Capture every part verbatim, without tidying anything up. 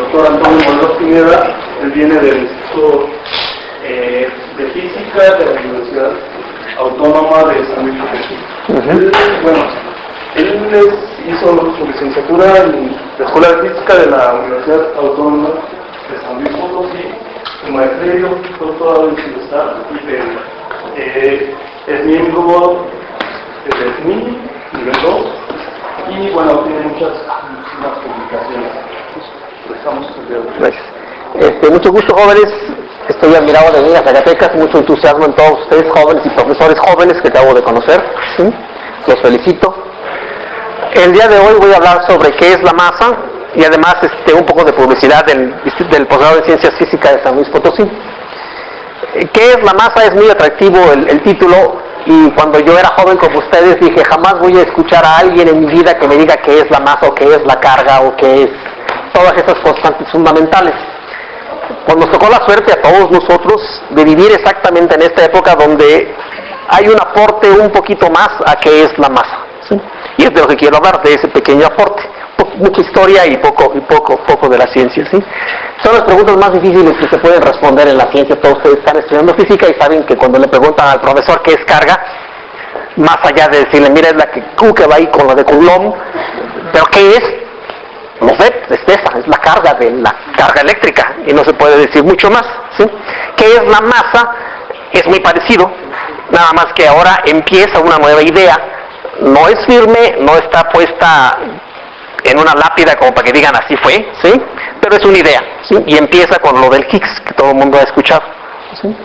doctor Antonio Morelos Pineda. Él viene del Instituto eh, de Física de la Universidad Autónoma de San Luis Potosí. Uh-huh. Él, bueno, él es, hizo su licenciatura en la Escuela de Física de la Universidad Autónoma de San Luis Potosí, su maestría y doctorado en Ciencias y de, eh, es miembro del S M I, nivel dos, y bueno, tiene muchas más publicaciones. Gracias. Este, mucho gusto, jóvenes. Estoy admirado de venir a Zacatecas, mucho entusiasmo en todos ustedes, jóvenes y profesores jóvenes que acabo de conocer. ¿Sí? Los felicito. El día de hoy voy a hablar sobre qué es la masa y además este, un poco de publicidad del, del posgrado en Ciencias Físicas de San Luis Potosí. ¿Qué es la masa? Es muy atractivo el, el título, y cuando yo era joven como ustedes dije, jamás voy a escuchar a alguien en mi vida que me diga qué es la masa o qué es la carga o qué es todas esas constantes fundamentales. Pues nos tocó la suerte a todos nosotros de vivir exactamente en esta época donde hay un aporte un poquito más a qué es la masa, ¿sí? Y es de lo que quiero hablar, de ese pequeño aporte. Mucha historia y poco y poco poco de la ciencia, ¿sí? Son las preguntas más difíciles que se pueden responder en la ciencia. Todos ustedes están estudiando física y saben que cuando le preguntan al profesor qué es carga, más allá de decirle, mira, es la que Q que va ahí con la de Coulomb, pero ¿qué es? No sé, es esa, es la carga de la carga eléctrica, y no se puede decir mucho más, ¿sí? ¿Qué es la masa? Es muy parecido, nada más que ahora empieza una nueva idea. No es firme, no está puesta en una lápida como para que digan así fue, ¿sí? Pero es una idea, ¿sí? Y empieza con lo del Higgs, que todo el mundo ha escuchado, ¿sí?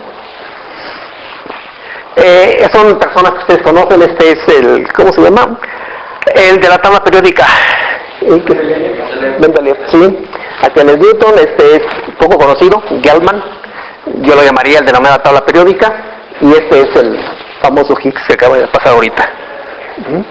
Eh, son personas que ustedes conocen. Este es el, ¿cómo se llama? El de la tabla periódica. Mendeleev, sí. Aquel Newton. Este es poco conocido, Gell-Mann. Yo lo llamaría el de la tabla periódica. Y este es el famoso Higgs que acaba de pasar ahorita. ¿Mm?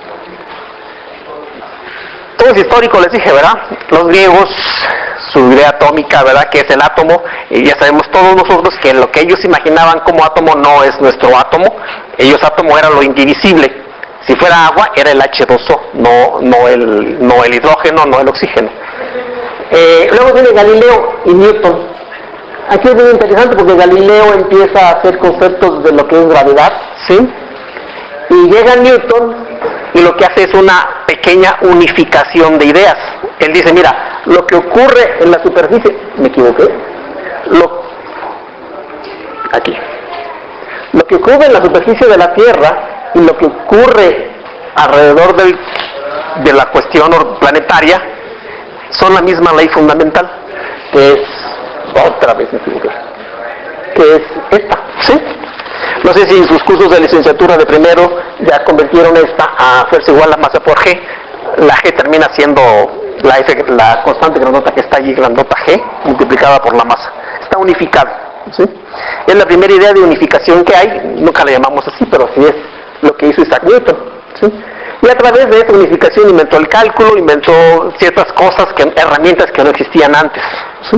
Todo es histórico, les dije, ¿verdad? Los griegos, su idea atómica, ¿verdad? Que es el átomo, y ya sabemos todos nosotros que lo que ellos imaginaban como átomo no es nuestro átomo. Ellos átomo era lo indivisible. Si fuera agua, era el hache dos o, no, no, el, no el hidrógeno, no el oxígeno. Eh, luego viene Galileo y Newton. Aquí es muy interesante porque Galileo empieza a hacer conceptos de lo que es gravedad, ¿sí? Y llega Newton y lo que hace es una pequeña unificación de ideas. Él dice, mira, lo que ocurre en la superficie, me equivoqué, lo, aquí, lo que ocurre en la superficie de la Tierra y lo que ocurre alrededor del, de la cuestión planetaria son la misma ley fundamental, que es, otra vez me equivoqué, que es esta, ¿sí? No sé si en sus cursos de licenciatura de primero ya convirtieron esta a fuerza igual a masa por G. La G termina siendo la, F, la constante grandota que está allí, grandota G, multiplicada por la masa. Está unificada, ¿sí? Es la primera idea de unificación que hay. Nunca la llamamos así, pero sí es lo que hizo Isaac Newton, ¿sí? Y a través de esa unificación inventó el cálculo, inventó ciertas cosas, que, herramientas que no existían antes, ¿sí?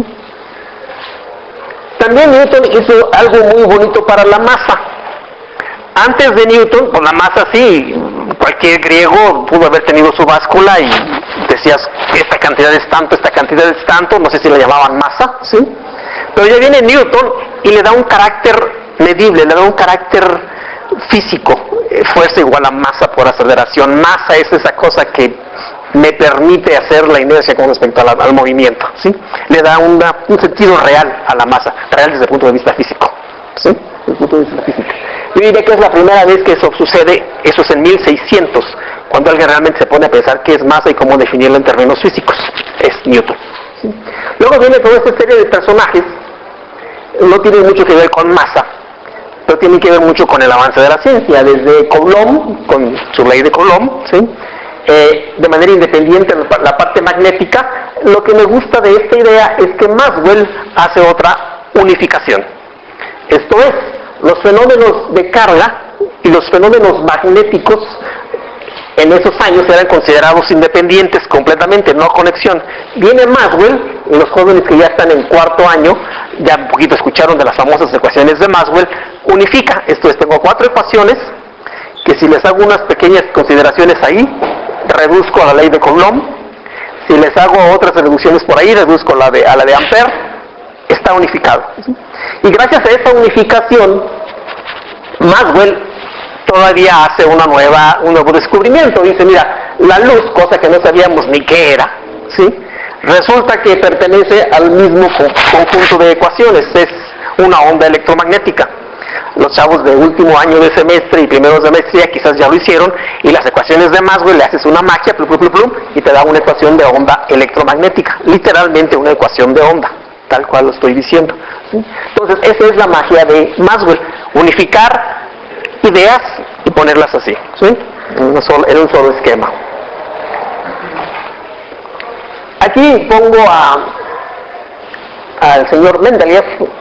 También Newton hizo algo muy bonito para la masa. Antes de Newton, pues la masa sí, cualquier griego pudo haber tenido su báscula y decías, esta cantidad es tanto, esta cantidad es tanto, no sé si la llamaban masa, ¿sí? Pero ya viene Newton y le da un carácter medible, le da un carácter físico, fuerza igual a masa por aceleración. Masa es esa cosa que me permite hacer la inercia con respecto al, al movimiento, ¿sí? Le da una, un sentido real a la masa, real desde el punto de vista físico, ¿sí? Desde el punto de vista físico. Yo diría que es la primera vez que eso sucede, eso es en mil seiscientos, cuando alguien realmente se pone a pensar qué es masa y cómo definirlo en términos físicos. Es Newton, ¿sí? Luego viene toda esta serie de personajes, no tienen mucho que ver con masa, pero tienen que ver mucho con el avance de la ciencia, desde Coulomb, con su ley de Coulomb, ¿sí? Eh, de manera independiente la parte magnética. Lo que me gusta de esta idea es que Maxwell hace otra unificación. Esto es, los fenómenos de carga y los fenómenos magnéticos en esos años eran considerados independientes completamente, no conexión. Viene Maxwell, y los jóvenes que ya están en cuarto año, ya un poquito escucharon de las famosas ecuaciones de Maxwell, unifica. Esto es, tengo cuatro ecuaciones, que si les hago unas pequeñas consideraciones ahí, reduzco a la ley de Coulomb, Si les hago otras reducciones por ahí, reduzco la de, a la de Ampere, está unificado. Y gracias a esa unificación, Maxwell todavía hace una nueva, un nuevo descubrimiento. Dice, mira, la luz, cosa que no sabíamos ni qué era, ¿sí? Resulta que pertenece al mismo conjunto de ecuaciones, es una onda electromagnética. Los chavos de último año de semestre y primeros de maestría quizás ya lo hicieron, y las ecuaciones de Maxwell le haces una magia, plum, plum, plum, plum, y te da una ecuación de onda electromagnética, literalmente una ecuación de onda, tal cual lo estoy diciendo, ¿sí? Entonces esa es la magia de Maxwell, unificar ideas y ponerlas así, ¿sí? En, un solo, en un solo esquema. Aquí pongo a al señor Mendeleev.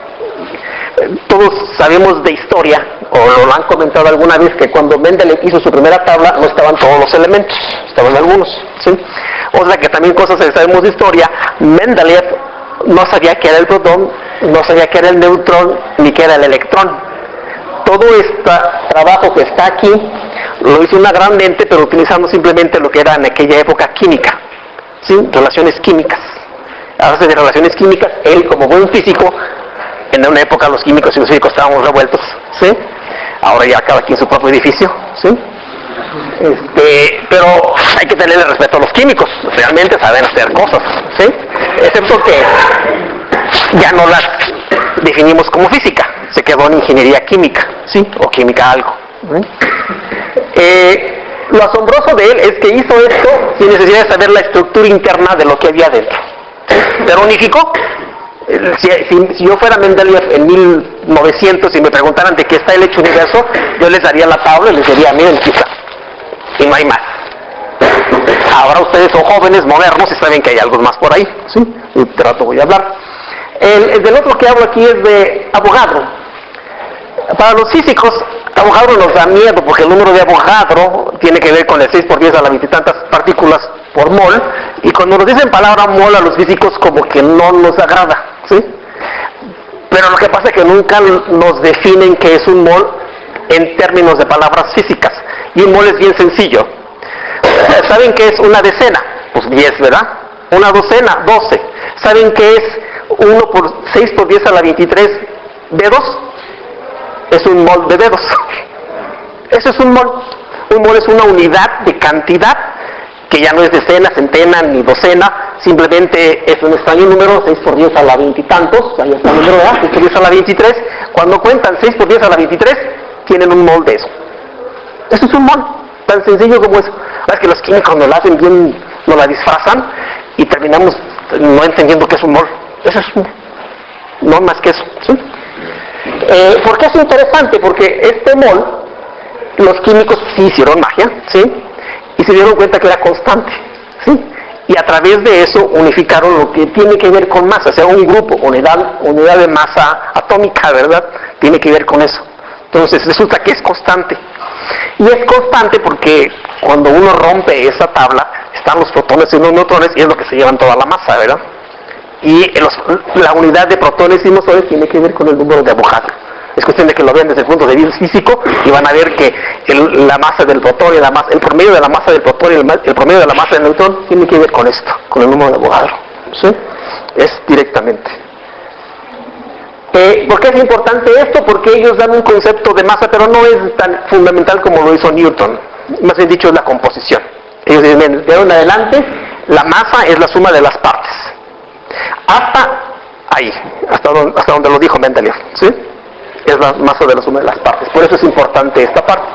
Todos sabemos de historia, o lo han comentado alguna vez, que cuando Mendeleev hizo su primera tabla no estaban todos los elementos, estaban algunos, ¿sí? O sea que también cosas que sabemos de historia, Mendeleev no sabía qué era el protón, no sabía qué era el neutrón, ni qué era el electrón. Todo este trabajo que está aquí lo hizo una gran mente, pero utilizando simplemente lo que era en aquella época química, ¿sí? Relaciones químicas. A base de relaciones químicas, él como buen físico, en una época los químicos y los físicos estábamos revueltos, ¿sí? Ahora ya cada quien su propio edificio, ¿sí? Este, pero hay que tenerle respeto a los químicos, realmente saben hacer cosas, ¿sí? Excepto que ya no las definimos como física, se quedó en ingeniería química, ¿sí? O química algo, ¿sí? Eh, lo asombroso de él es que hizo esto sin necesidad de saber la estructura interna de lo que había dentro, ¿sí? Pero unificó. Si, si, si yo fuera Mendeleev en mil novecientos y me preguntaran de qué está el hecho universo, yo les daría la tabla y les diría, miren, aquí está, y no hay más. Ahora ustedes son jóvenes, modernos, y saben que hay algo más por ahí, ¿sí? Y de rato voy a hablar. El, el del otro que hablo aquí es de Avogadro. Para los físicos, Avogadro nos da miedo porque el número de Avogadro tiene que ver con el seis por diez a la veintitantas partículas por mol, y cuando nos dicen palabra mol a los físicos como que no nos agrada, ¿sí? Pero lo que pasa es que nunca nos definen qué es un mol en términos de palabras físicas, y un mol es bien sencillo. ¿Saben qué es una decena? Pues diez, ¿verdad? Una docena, doce. ¿Saben qué es uno por seis por diez a la veintitrés dedos? Es un mol de dedos. Eso es un mol. Un mol es una unidad de cantidad que ya no es decena, centena ni docena, simplemente es un extraño número, seis por diez a la veintitantos, ahí está el número, ¿verdad? seis por diez a la veintitrés, cuando cuentan seis por diez a la veintitrés, tienen un mol de eso. Eso es un mol, tan sencillo como eso. Es que los químicos nos la hacen bien, nos la disfrazan y terminamos no entendiendo qué es un mol. Eso es un mol, no más que eso, ¿sí? Eh, ¿Por qué es interesante? Porque este mol, los químicos sí hicieron magia, ¿sí? Y se dieron cuenta que era constante, ¿sí? Y a través de eso unificaron lo que tiene que ver con masa, o sea, un grupo, unidad, unidad de masa atómica, ¿verdad? Tiene que ver con eso. Entonces resulta que es constante. Y es constante porque cuando uno rompe esa tabla, están los protones y los neutrones, y es lo que se llevan toda la masa, ¿verdad? Y los, la unidad de protones y neutrones tiene que ver con el número de Avogadro. Es cuestión de que lo vean desde el punto de vista físico y van a ver que el, la masa del protón y la masa, el promedio de la masa del protón y el, el promedio de la masa del neutrón tiene que ver con esto, con el número de Avogadro, ¿sí? Es directamente. Eh, ¿Por qué es importante esto? Porque ellos dan un concepto de masa, pero no es tan fundamental como lo hizo Newton. Más bien dicho, es la composición. Ellos dicen, de ahora en adelante, la masa es la suma de las partes. Hasta ahí, hasta donde, hasta donde lo dijo Mendeleev, ¿sí? Es la masa de la suma de las partes. Por eso es importante esta parte.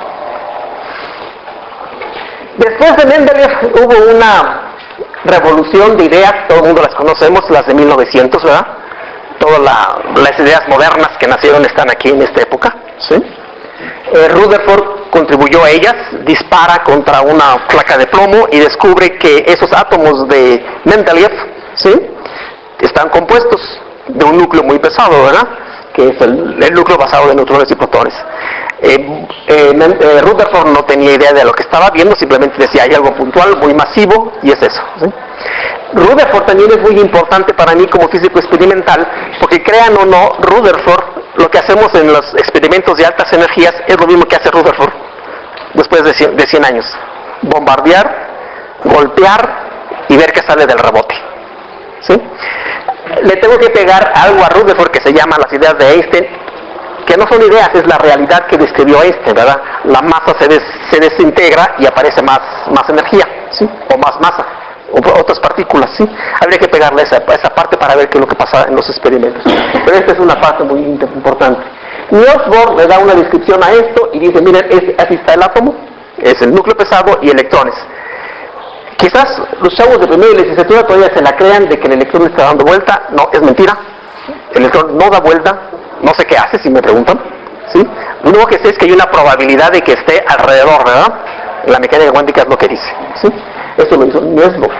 Después de Mendeleev hubo una revolución de ideas, todo el mundo las conocemos, las de mil novecientos, ¿verdad? Todas la, las ideas modernas que nacieron están aquí en esta época, ¿sí? Eh, Rutherford contribuyó a ellas, dispara contra una placa de plomo y descubre que esos átomos de Mendeleev, ¿sí?, están compuestos de un núcleo muy pesado, ¿verdad?, que es el, el núcleo basado en neutrones y protones. Eh, eh, eh, Rutherford no tenía idea de lo que estaba viendo, simplemente decía hay algo puntual, muy masivo, y es eso, ¿sí? Rutherford también es muy importante para mí como físico experimental, porque crean o no, Rutherford, lo que hacemos en los experimentos de altas energías es lo mismo que hace Rutherford después de cien, de cien años. Bombardear, golpear y ver qué sale del rebote. ¿Sí? Le tengo que pegar algo a Rutherford que se llama las ideas de Einstein, que no son ideas, es la realidad que describió Einstein, ¿verdad? La masa se, des, se desintegra y aparece más, más energía, ¿sí? O más masa, o otras partículas, ¿sí? Habría que pegarle esa, esa parte para ver qué es lo que pasa en los experimentos. Pero esta es una parte muy importante. Niels Bohr le da una descripción a esto y dice, miren, es, así está el átomo, es el núcleo pesado y electrones. Quizás los chavos de primera licenciatura todavía se la crean de que el electrón está dando vuelta. No, es mentira. El electrón no da vuelta. No sé qué hace, si me preguntan. ¿Sí? Lo único que sé es que hay una probabilidad de que esté alrededor, ¿verdad? La mecánica cuántica es lo que dice. ¿Sí? Esto lo hizo Niels Bohr.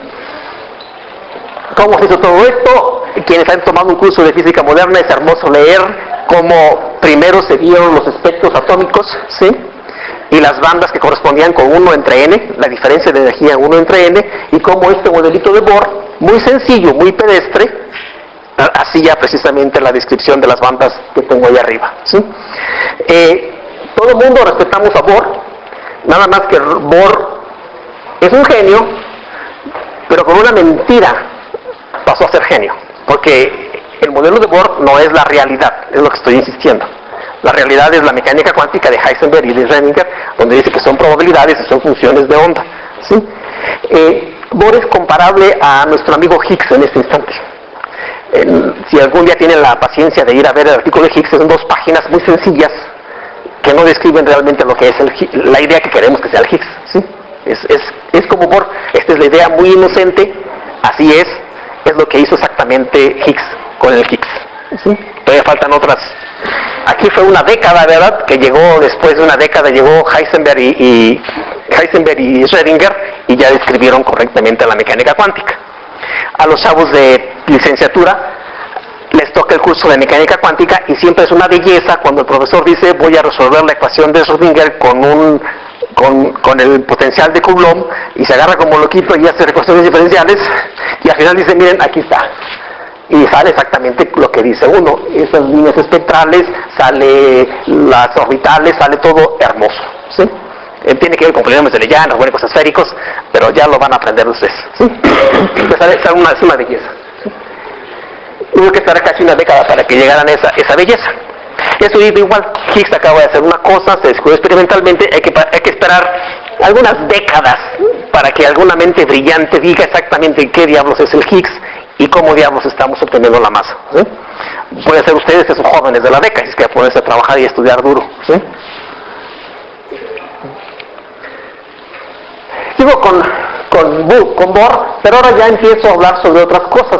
¿Cómo se hizo todo esto? Quienes han tomado un curso de física moderna, es hermoso leer cómo primero se vieron los espectros atómicos, ¿sí? Y las bandas que correspondían con uno entre n, la diferencia de energía uno entre n, y cómo este modelito de Bohr, muy sencillo, muy pedestre, hacía precisamente la descripción de las bandas que tengo ahí arriba, ¿sí? Eh, todo el mundo respetamos a Bohr, nada más que Bohr es un genio, pero con una mentira pasó a ser genio, porque el modelo de Bohr no es la realidad, es lo que estoy insistiendo. La realidad es la mecánica cuántica de Heisenberg y de Schrödinger, donde dice que son probabilidades y son funciones de onda, ¿sí? Eh, Bohr es comparable a nuestro amigo Higgs en este instante. Eh, si algún día tienen la paciencia de ir a ver el artículo de Higgs, son dos páginas muy sencillas que no describen realmente lo que es el, la idea que queremos que sea el Higgs, ¿sí? Es, es, es como Bohr, esta es la idea muy inocente, así es, es lo que hizo exactamente Higgs con el Higgs, ¿sí? Todavía faltan otras. Aquí fue una década, ¿verdad? Que llegó, después de una década llegó Heisenberg y, y Heisenberg y Schrödinger y ya describieron correctamente la mecánica cuántica. A los chavos de licenciatura les toca el curso de mecánica cuántica y siempre es una belleza cuando el profesor dice voy a resolver la ecuación de Schrödinger con un con, con el potencial de Coulomb y se agarra como loquito y hace ecuaciones diferenciales y al final dice miren aquí está. Y sale exactamente lo que dice uno, esas líneas espectrales, sale las orbitales, sale todo hermoso, ¿sí? Él tiene que ver con polinomios de Lejano, cuerpos esféricos, pero ya lo van a aprender ustedes, ¿sí? Sale, sale una, es una belleza, ¿sí? Hubo que estar casi una década para que llegaran a esa, esa belleza. Eso iba igual, Higgs acaba de hacer una cosa, se descubrió experimentalmente, hay que, hay que esperar algunas décadas para que alguna mente brillante diga exactamente qué diablos es el Higgs y cómo diablos estamos obteniendo la masa, ¿sí? Pueden ser ustedes que son jóvenes de la década, y es que ponerse a trabajar y estudiar duro, ¿sí? Sigo con, con, con Bohr, pero ahora ya empiezo a hablar sobre otras cosas.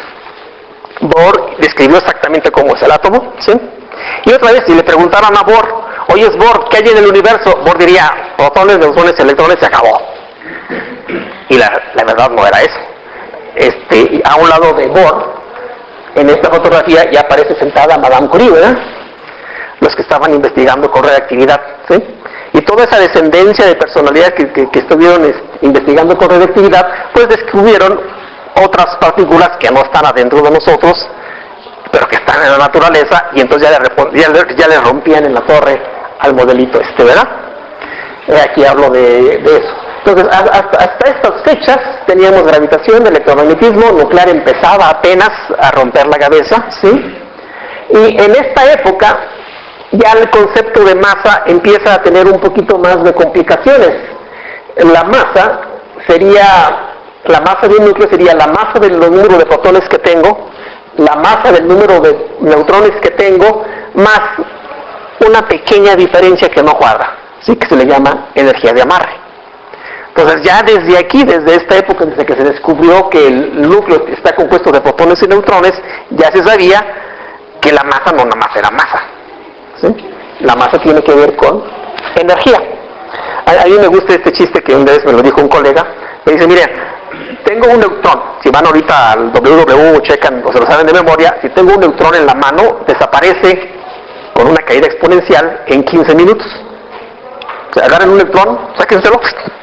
Bohr describió exactamente cómo es el átomo, ¿sí? Y otra vez, si le preguntaran a Bohr, oye, Bohr, ¿qué hay en el universo? Bohr diría, protones, neutrones, electrones, se acabó. Y la, la verdad no era eso. Este, a un lado de Bohr, en esta fotografía ya aparece sentada Madame Curie, ¿verdad? Los que estaban investigando con reactividad, ¿sí? Y toda esa descendencia de personalidades que, que, que estuvieron es, investigando con reactividad, pues descubrieron otras partículas que no están adentro de nosotros, pero que están en la naturaleza, y entonces ya le, ya le, ya le rompían en la torre al modelito este, ¿verdad? Eh, aquí hablo de, de eso. Entonces, hasta, hasta estas fechas teníamos gravitación, electromagnetismo, nuclear empezaba apenas a romper la cabeza, ¿sí? Y en esta época ya el concepto de masa empieza a tener un poquito más de complicaciones. La masa sería, la masa de un núcleo sería la masa del número de fotones que tengo, la masa del número de neutrones que tengo, más una pequeña diferencia que no cuadra, ¿sí? Que se le llama energía de amarre. Entonces ya desde aquí, desde esta época, desde que se descubrió que el núcleo está compuesto de protones y neutrones, ya se sabía que la masa no nada más era masa, ¿sí? La masa tiene que ver con energía. A, a mí me gusta este chiste que una vez me lo dijo un colega, me dice, mire, tengo un neutrón, si van ahorita al doble u doble u doble u, checan o se lo saben de memoria, si tengo un neutrón en la mano, desaparece con una caída exponencial en quince minutos. O sea, agarren un neutrón, sáquenselo,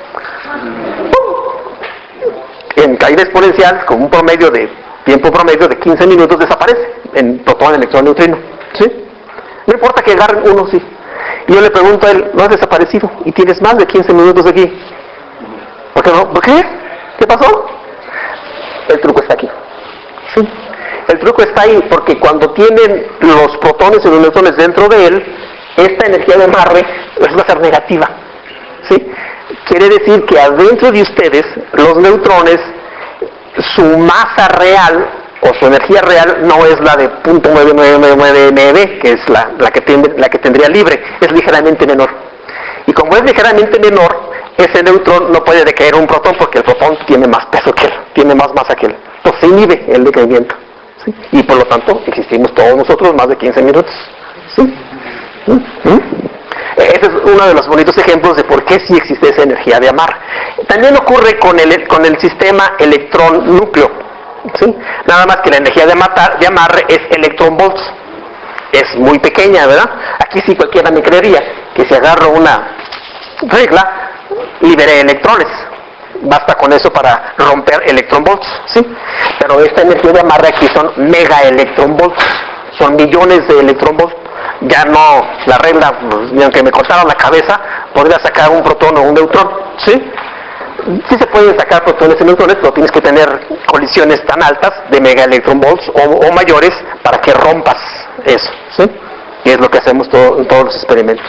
en caída exponencial con un promedio de tiempo promedio de quince minutos desaparece en protón, electrón, neutrino, ¿sí? No importa que agarren uno, sí. Y yo le pregunto a él, ¿no has desaparecido? Y tienes más de quince minutos aquí. ¿Por qué no? ¿Por qué? ¿Qué pasó? El truco está aquí. ¿Sí? El truco está ahí porque cuando tienen los protones y los neutrones dentro de él, esta energía de amarre va a ser negativa. ¿Sí? Quiere decir que adentro de ustedes, los neutrones, su masa real o su energía real no es la de punto nueve nueve nueve nueve M E, que es la, la, que tiene, la que tendría libre, es ligeramente menor. Y como es ligeramente menor, ese neutrón no puede decaer un protón porque el protón tiene más peso que él, tiene más masa que él. Entonces se inhibe el decaimiento. ¿Sí? Y por lo tanto existimos todos nosotros más de quince minutos. ¿Sí? ¿Mm? Ese es uno de los bonitos ejemplos de por qué sí existe esa energía de amarre. También ocurre con el, con el sistema electrón-núcleo. ¿Sí? Nada más que la energía de, matar, de amarre es electron-volts. Es muy pequeña, ¿verdad? Aquí sí cualquiera me creería que si agarro una regla, liberé electrones. Basta con eso para romper electron-volts, ¿sí? Pero esta energía de amarre aquí son mega electron-volts. Son millones de electron-volts. Ya no, la regla, pues, ni aunque me cortara la cabeza, podría sacar un protón o un neutrón, ¿sí? Sí se pueden sacar protones y neutrones, pero tienes que tener colisiones tan altas de mega electron-volts o, o mayores para que rompas eso, ¿sí? Y es lo que hacemos todo, en todos los experimentos.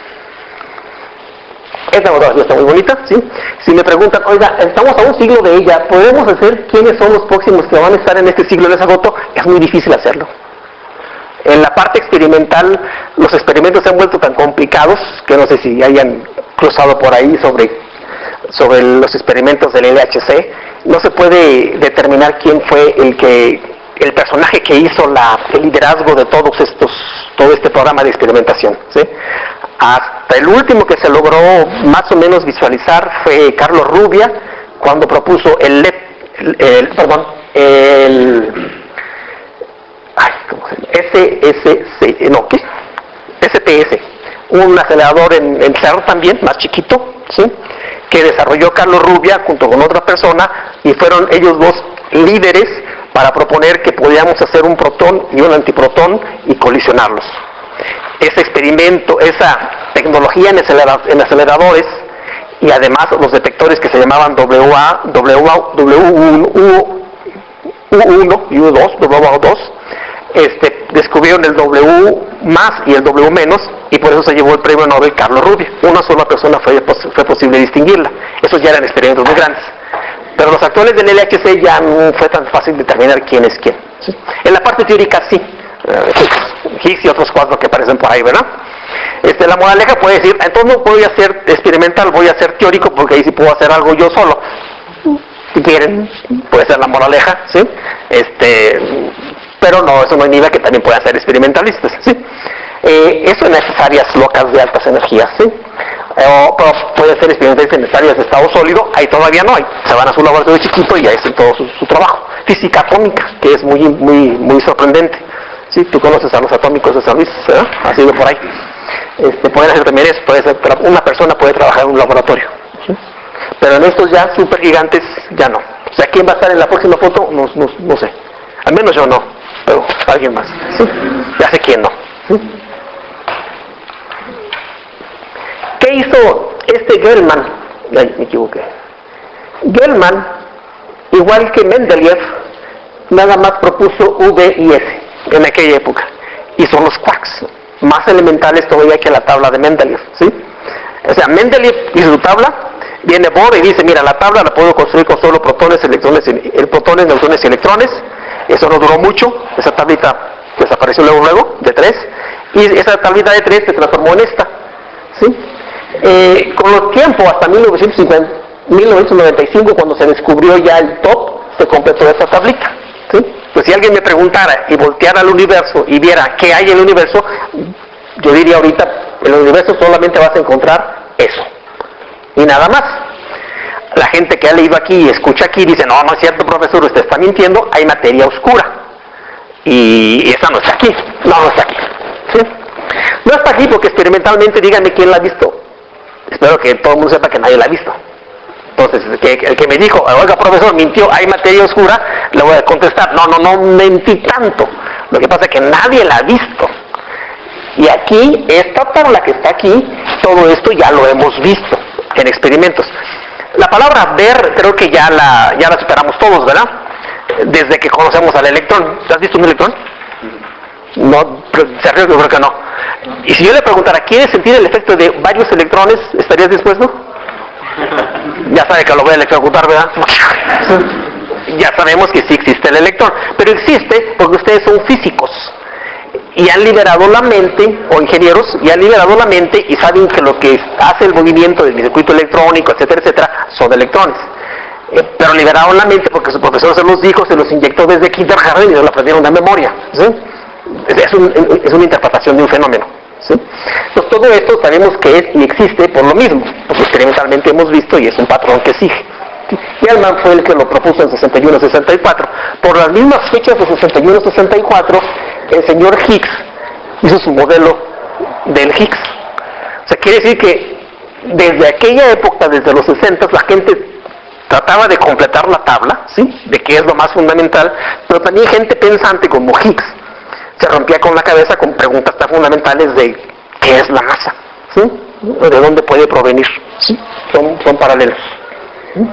Esta fotografía está muy bonita, ¿sí? Si me preguntan, oiga, estamos a un siglo de ella, ¿podemos hacer quiénes son los próximos que van a estar en este siglo en esa foto? Es muy difícil hacerlo. En la parte experimental, los experimentos se han vuelto tan complicados que no sé si hayan cruzado por ahí sobre, sobre los experimentos del L H C. No se puede determinar quién fue el que el personaje que hizo la, el liderazgo de todos estos, todo este programa de experimentación, ¿sí? Hasta el último que se logró más o menos visualizar fue Carlos Rubia, cuando propuso el, el, el perdón, el ay, ¿cómo se llama? S S C, no, ¿qué? S P S, un acelerador en, en C E R N también, más chiquito, ¿sí? Que desarrolló Carlos Rubia junto con otra persona, y fueron ellos dos líderes para proponer que podíamos hacer un protón y un antiprotón y colisionarlos. Ese experimento, esa tecnología en, acelera, en aceleradores, y además los detectores que se llamaban W A, W A, W uno, U uno y U dos, W A dos, este, descubrieron el W más y el W menos, y por eso se llevó el premio Nobel Carlos Rubia. Una sola persona fue, fue posible distinguirla. Esos ya eran experimentos muy grandes. Pero los actuales del L H C ya no fue tan fácil determinar quién es quién, ¿sí? En la parte teórica sí, Higgs y otros cuatro que aparecen por ahí, ¿verdad? Este, la moraleja puede decir, entonces no voy a hacer experimental, voy a hacer teórico, porque ahí sí puedo hacer algo yo solo. Si quieren, puede ser la moraleja, ¿sí? Este, pero no, eso no inhibe que también puedan ser experimentalistas, ¿sí? Eh, eso en esas áreas locas de altas energías, ¿sí? Eh, o, pero puede ser experimentalistas en áreas de estado sólido, ahí todavía no hay. Se van a su laboratorio chiquito y ahí hacen todo su, su trabajo. Física atómica, que es muy, muy, muy sorprendente. Sí, tú conoces a los atómicos de San Luis, ¿verdad? Ha sido por ahí. Este, pueden hacer también eso, puede ser, una persona puede trabajar en un laboratorio, ¿sí? Pero en estos ya super gigantes, ya no. O sea, ¿quién va a estar en la próxima foto? No, no, no sé. Al menos yo no, pero alguien más, ¿sí? Ya sé quién no, ¿sí? ¿Qué hizo este Gell-Mann? Ay, me equivoqué. Gell-Mann, igual que Mendeleev, nada más propuso V y S en aquella época. Y son los quarks, más elementales todavía que la tabla de Mendeleev, ¿sí? O sea, Mendeleev hizo su tabla, viene Bohr y dice, mira, la tabla la puedo construir con solo protones, electrones, el protones, neutrones y electrones. Eso no duró mucho, esa tablita desapareció luego, luego, de tres, y esa tablita de tres se transformó en esta, ¿sí? Eh, con los tiempos, hasta mil novecientos cincuenta, mil novecientos noventa y cinco, cuando se descubrió ya el top, se completó esta tablita, ¿sí? Pues si alguien me preguntara y volteara al universo y viera qué hay en el universo, yo diría ahorita, en el universo solamente vas a encontrar eso, y nada más. La gente que ha leído aquí y escucha aquí dice, no, no es cierto, profesor, usted está mintiendo, hay materia oscura. Y esa no está aquí, no, no está aquí, ¿sí? No está aquí porque experimentalmente, díganme quién la ha visto. Espero que todo el mundo sepa que nadie la ha visto. Entonces, el que, el que me dijo, oiga, profesor, mintió, hay materia oscura, le voy a contestar, no, no, no mentí tanto. Lo que pasa es que nadie la ha visto. Y aquí, esta tabla que está aquí, todo esto ya lo hemos visto en experimentos. La palabra ver creo que ya la, ya la superamos todos, ¿verdad? Desde que conocemos al electrón. ¿Has visto un electrón? No, ¿serio? Yo creo que no. Y si yo le preguntara, ¿quieres sentir el efecto de varios electrones? ¿Estarías dispuesto? Ya sabe que lo voy a electrocutar, ¿verdad? Ya sabemos que sí existe el electrón, pero existe porque ustedes son físicos y han liberado la mente, o ingenieros, y han liberado la mente y saben que lo que hace el movimiento del circuito electrónico, etcétera, etcétera, son electrones. Eh, pero liberaron la mente porque su profesor se los dijo, se los inyectó desde kindergarten y no lo aprendieron de memoria, ¿sí? Es, un, es una interpretación de un fenómeno, ¿sí? Entonces todo esto sabemos que es y existe por lo mismo, porque experimentalmente hemos visto y es un patrón que sigue. Gell-Mann fue el que lo propuso en sesenta y uno sesenta y cuatro. Por las mismas fechas de sesenta y uno sesenta y cuatro, el señor Higgs hizo su modelo del Higgs. O sea, quiere decir que desde aquella época, desde los sesenta, la gente trataba de completar la tabla, ¿sí?, de qué es lo más fundamental, pero también gente pensante como Higgs se rompía con la cabeza con preguntas tan fundamentales de qué es la masa, ¿sí?, de dónde puede provenir, ¿sí? Son, son paralelos. ¿Sí?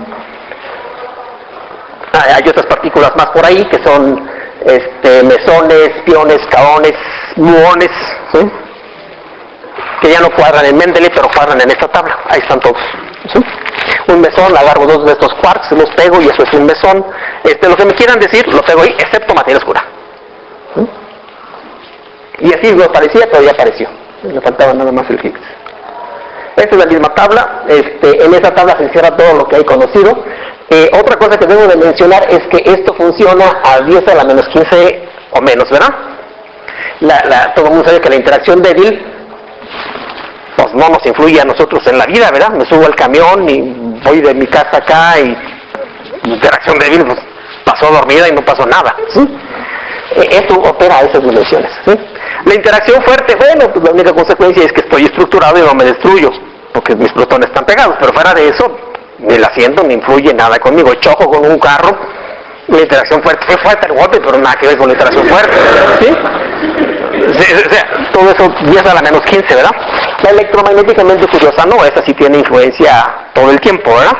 Hay otras partículas más por ahí que son este, mesones, piones, kaones, muones, ¿sí?, que ya no cuadran en Mendeley, pero cuadran en esta tabla. Ahí están todos, ¿sí? Un mesón, agarro dos de estos quarks, los pego y eso es un mesón. Este, lo que me quieran decir, lo pego ahí, excepto materia oscura, ¿sí? Y así no parecía, pero ya apareció. Le faltaba nada más el Higgs. Esta es la misma tabla. Este, en esa tabla se encierra todo lo que hay conocido. Eh, otra cosa que debo de mencionar es que esto funciona a diez a la menos quince o menos, ¿verdad? La, la, todo el mundo sabe que la interacción débil pues no nos influye a nosotros en la vida, ¿verdad? Me subo al camión y voy de mi casa acá y interacción débil, pues pasó dormida y no pasó nada, ¿sí? Eh, esto opera a esas dimensiones, ¿sí? La interacción fuerte, bueno, pues la única consecuencia es que estoy estructurado y no me destruyo, porque mis protones están pegados, pero fuera de eso, ni el asiento ni influye nada conmigo. Choco con un carro, la interacción fuerte, fue fuerte el golpe, pero nada que ver con la interacción fuerte, ¿sí? Sí, o sea, todo eso diez a la menos quince, ¿verdad? La electromagnéticamente curiosa no, esa sí tiene influencia todo el tiempo, ¿verdad?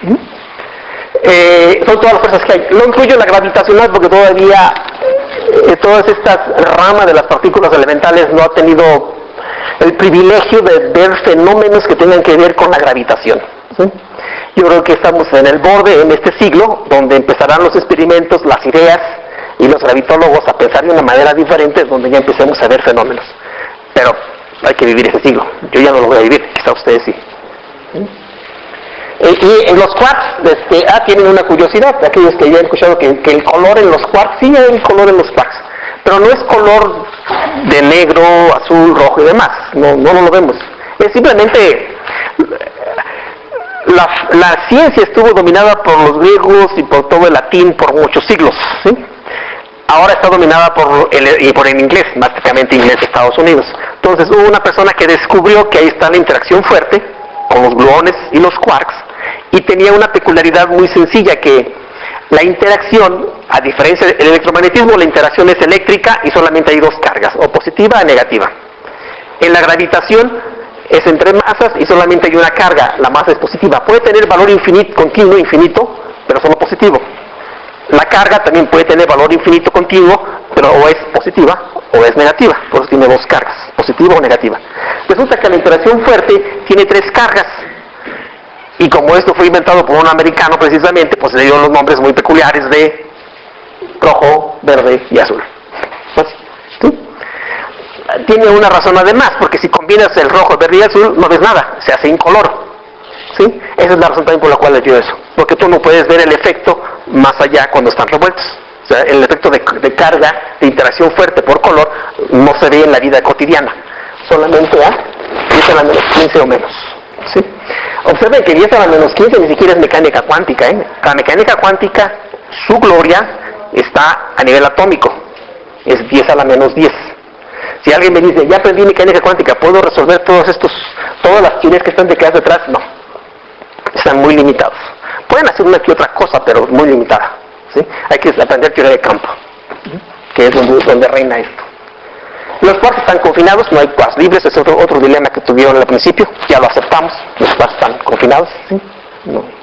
Eh, son todas las fuerzas que hay. No incluyo la gravitacional porque todavía eh, todas estas ramas de las partículas elementales no ha tenido el privilegio de ver fenómenos que tengan que ver con la gravitación, ¿sí? Yo creo que estamos en el borde, en este siglo, donde empezarán los experimentos, las ideas y los gravitólogos a pensar de una manera diferente, donde ya empecemos a ver fenómenos. Pero hay que vivir ese siglo. Yo ya no lo voy a vivir, quizá ustedes sí. ¿Sí? Y en los quarks, este, ah, tienen una curiosidad, aquellos que ya han escuchado que, que el color en los quarks, sí hay color en los quarks, pero no es color de negro, azul, rojo y demás, no, no lo vemos. Es simplemente, la, la ciencia estuvo dominada por los griegos y por todo el latín por muchos siglos, ¿sí? Ahora está dominada por el, y por el inglés, básicamente inglés de Estados Unidos. Entonces hubo una persona que descubrió que ahí está la interacción fuerte con los gluones y los quarks, y tenía una peculiaridad muy sencilla, que la interacción, a diferencia del electromagnetismo, la interacción es eléctrica y solamente hay dos cargas, o positiva o negativa. En la gravitación es entre masas y solamente hay una carga, la masa es positiva. Puede tener valor infinito, continuo, infinito, pero solo positivo. La carga también puede tener valor infinito continuo, pero o es positiva o es negativa, por eso tiene dos cargas, positiva o negativa. Resulta que la interacción fuerte tiene tres cargas, y como esto fue inventado por un americano precisamente, pues le dio los nombres muy peculiares de rojo, verde y azul. ¿Sí? Tiene una razón además, porque si combinas el rojo, el verde y el azul, no ves nada, se hace incoloro. ¿Sí? Esa es la razón también por la cual le dio eso, porque tú no puedes ver el efecto más allá cuando están revueltos. O sea, el efecto de, de carga, de interacción fuerte por color, no se ve en la vida cotidiana, solamente a diez a la menos quince o menos. ¿Sí? Observen que diez a la menos quince ni siquiera es mecánica cuántica, ¿eh? La mecánica cuántica, su gloria está a nivel atómico, es diez a la menos diez. Si alguien me dice, ya aprendí mecánica cuántica, ¿puedo resolver todos estos, todas las teorías que están de quedas detrás? No, están muy limitados. Pueden hacer una que otra cosa, pero muy limitada, ¿sí? Hay que aprender teoría de campo, que es donde, donde reina esto. Los quarks están confinados, no hay quarks libres, es otro, otro dilema que tuvieron al principio, ya lo aceptamos, los quarks están confinados, ¿sí? No,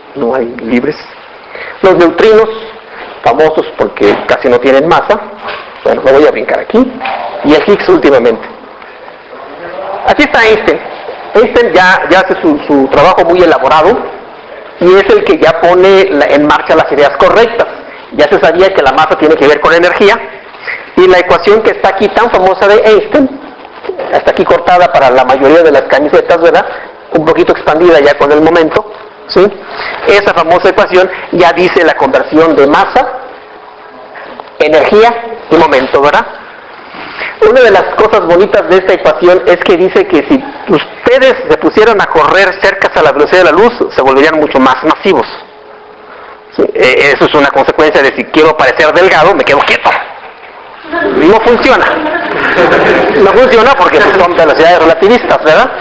no hay libres. Los neutrinos, famosos porque casi no tienen masa, bueno, lo voy a brincar aquí, y el Higgs últimamente. Aquí está Einstein. Einstein ya, ya hace su, su trabajo muy elaborado, y es el que ya pone la, en marcha las ideas correctas. Ya se sabía que la masa tiene que ver con energía, y la ecuación que está aquí tan famosa de Einstein, está aquí cortada para la mayoría de las camisetas, ¿verdad? Un poquito expandida ya con el momento, ¿sí? Esa famosa ecuación ya dice la conversión de masa, energía y momento, ¿verdad? Una de las cosas bonitas de esta ecuación es que dice que si ustedes se pusieran a correr cerca a la velocidad de la luz, se volverían mucho más masivos. ¿Sí? Eso es una consecuencia de si quiero parecer delgado, me quedo quieto. No funciona. No funciona porque son velocidades relativistas, ¿verdad?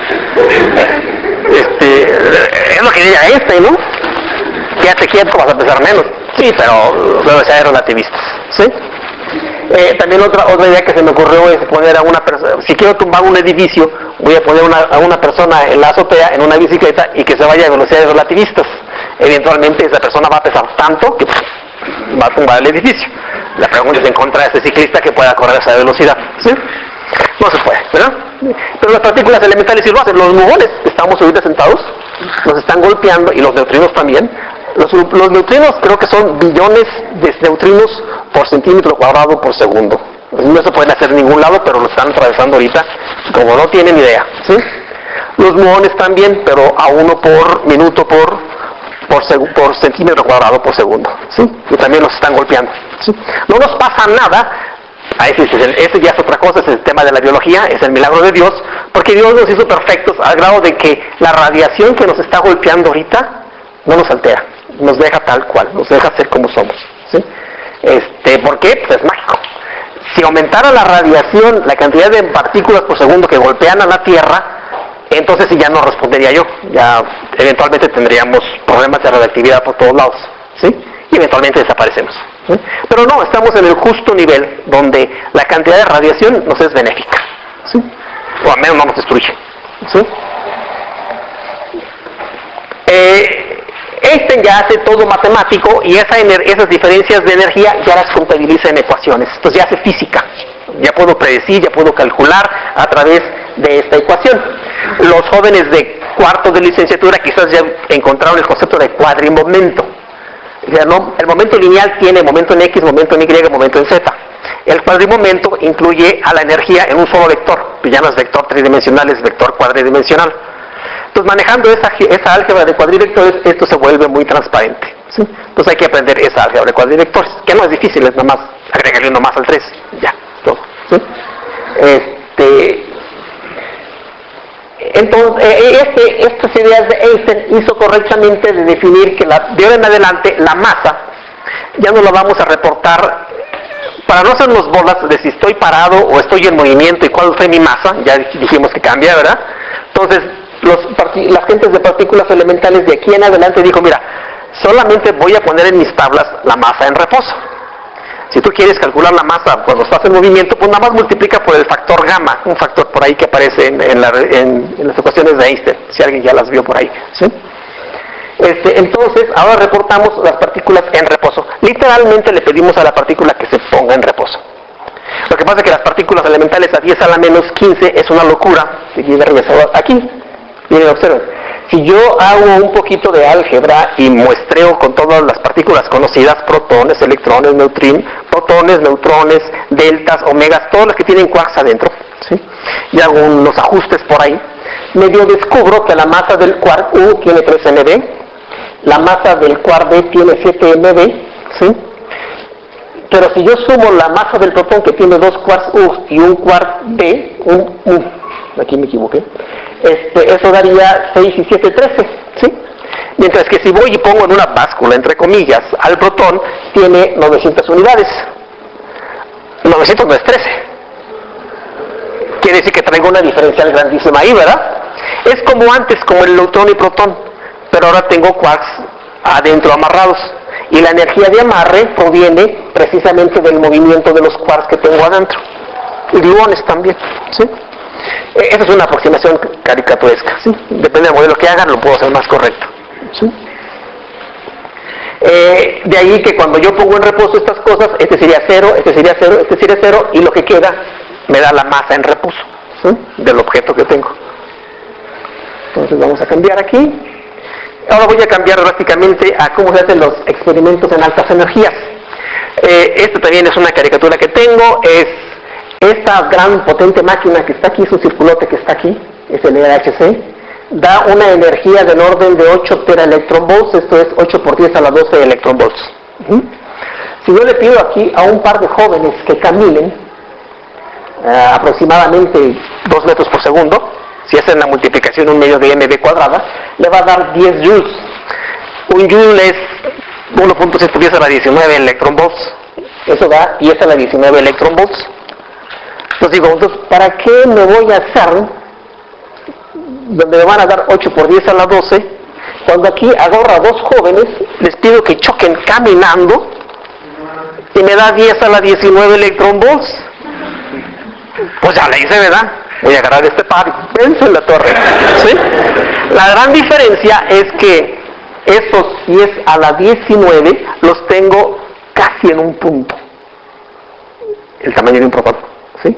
Este, es lo que diría este, ¿no? Quédate quieto, vas a pesar menos. Sí, pero velocidades relativistas, ¿sí? Eh, también otra otra idea que se me ocurrió es poner a una persona, si quiero tumbar un edificio, voy a poner una, a una persona en la azotea, en una bicicleta, y que se vaya a velocidades relativistas. Eventualmente esa persona va a pesar tanto que va a tumbar el edificio. La pregunta es encontrar a ese ciclista que pueda correr a esa velocidad, ¿sí? No se puede, ¿verdad? Pero las partículas elementales sí lo hacen. Los muones, estamos ahorita sentados, nos están golpeando, y los neutrinos también. Los, los neutrinos creo que son billones de neutrinos por centímetro cuadrado por segundo. No se pueden hacer en ningún lado, pero lo están atravesando ahorita, como no tienen idea, ¿sí? Los muones también, pero a uno por minuto por, por, seg por centímetro cuadrado por segundo, ¿sí? Y también los están golpeando, ¿sí? No nos pasa nada. Ese, ese, ese ya es otra cosa, es el tema de la biología, es el milagro de Dios, porque Dios nos hizo perfectos al grado de que la radiación que nos está golpeando ahorita no nos altera, nos deja tal cual, nos deja ser como somos, ¿sí? Este, ¿por qué? Pues es mágico. Si aumentara la radiación, la cantidad de partículas por segundo que golpean a la Tierra, entonces sí ya no respondería yo, ya eventualmente tendríamos problemas de radioactividad por todos lados, ¿sí? Y eventualmente desaparecemos, ¿sí? Pero no, estamos en el justo nivel donde la cantidad de radiación nos es benéfica, ¿sí? O al menos no nos destruye, ¿sí? Eh, Einstein ya hace todo matemático, y esa esas diferencias de energía ya las contabiliza en ecuaciones. Entonces ya hace física, ya puedo predecir, ya puedo calcular a través de esta ecuación. Los jóvenes de cuarto de licenciatura quizás ya encontraron el concepto de cuadrimomento. Ya no, el momento lineal tiene momento en X, momento en Y, momento en Z. El cuadrimomento incluye a la energía en un solo vector, ya no es vector tridimensional, es vector cuadridimensional. Entonces, manejando esa, esa álgebra de cuadrivectores, esto se vuelve muy transparente, ¿sí? Entonces hay que aprender esa álgebra de cuadrivectores, que no es difícil, es nada más agregarle uno más al tres, ya, todo, ¿sí? Este, entonces, este, estas ideas de Einstein hizo correctamente de definir que la, de ahora en adelante la masa ya no la vamos a reportar para no hacernos bolas de si estoy parado o estoy en movimiento y cuál fue mi masa. Ya dijimos que cambia, ¿verdad? Entonces los, las gentes de partículas elementales de aquí en adelante dijo, mira, solamente voy a poner en mis tablas la masa en reposo. Si tú quieres calcular la masa cuando estás en movimiento, pues nada más multiplica por el factor gamma, un factor por ahí que aparece en, en, la, en, en las ecuaciones de Einstein, si alguien ya las vio por ahí, ¿sí? Este, entonces, ahora reportamos las partículas en reposo. Literalmente le pedimos a la partícula que se ponga en reposo. Lo que pasa es que las partículas elementales a diez a la menos quince es una locura. Aquí, miren, observen. Si yo hago un poquito de álgebra y muestreo con todas las partículas conocidas, protones, electrones, neutrinos, protones, neutrones, deltas, omegas, todas las que tienen quarks adentro, ¿sí? Y hago unos ajustes por ahí, medio descubro que la masa del quark U tiene tres eme be, la masa del quark B tiene siete eme be, ¿sí? Pero si yo sumo la masa del protón que tiene dos quarks U y un quark B, un, un, aquí me equivoqué, este, eso daría seis y siete, trece, ¿sí? Mientras que si voy y pongo en una báscula, entre comillas, al protón, tiene novecientas unidades. novecientos no es trece. Quiere decir que traigo una diferencial grandísima ahí, ¿verdad? Es como antes, como el neutrón y protón, pero ahora tengo quarks adentro amarrados. Y la energía de amarre proviene precisamente del movimiento de los quarks que tengo adentro. Y gluones también, ¿sí? Esa es una aproximación caricaturesca, ¿sí? Depende del modelo que hagan, lo puedo hacer más correcto, ¿sí? Eh, de ahí que cuando yo pongo en reposo estas cosas, este sería cero, este sería cero, este sería cero, y lo que queda me da la masa en reposo, ¿sí?, del objeto que tengo. Entonces vamos a cambiar aquí. Ahora voy a cambiar drásticamente a cómo se hacen los experimentos en altas energías. Eh, esta también es una caricatura que tengo, es esta gran potente máquina que está aquí, su circulote que está aquí, es el E H C, da una energía del orden de ocho teraelectronvolts, esto es ocho por diez a la doce electronvolts. Uh-huh. Si yo le pido aquí a un par de jóvenes que caminen uh, aproximadamente dos metros por segundo, si hacen la multiplicación un medio de mv cuadrada, le va a dar diez joules. Un joule es uno punto siete diez a la diecinueve electronvolts. Eso da diez a la diecinueve electronvolts. Entonces digo, entonces, ¿para qué me voy a hacer donde me van a dar ocho por diez a la doce, cuando aquí agarro a dos jóvenes, les pido que choquen caminando y me da diez a la diecinueve electronvolts? Pues ya le hice, ¿verdad? Voy a agarrar este par y venzo en la torre, ¿sí? La gran diferencia es que esos diez a la diecinueve los tengo casi en un punto, el tamaño de un protón, ¿sí?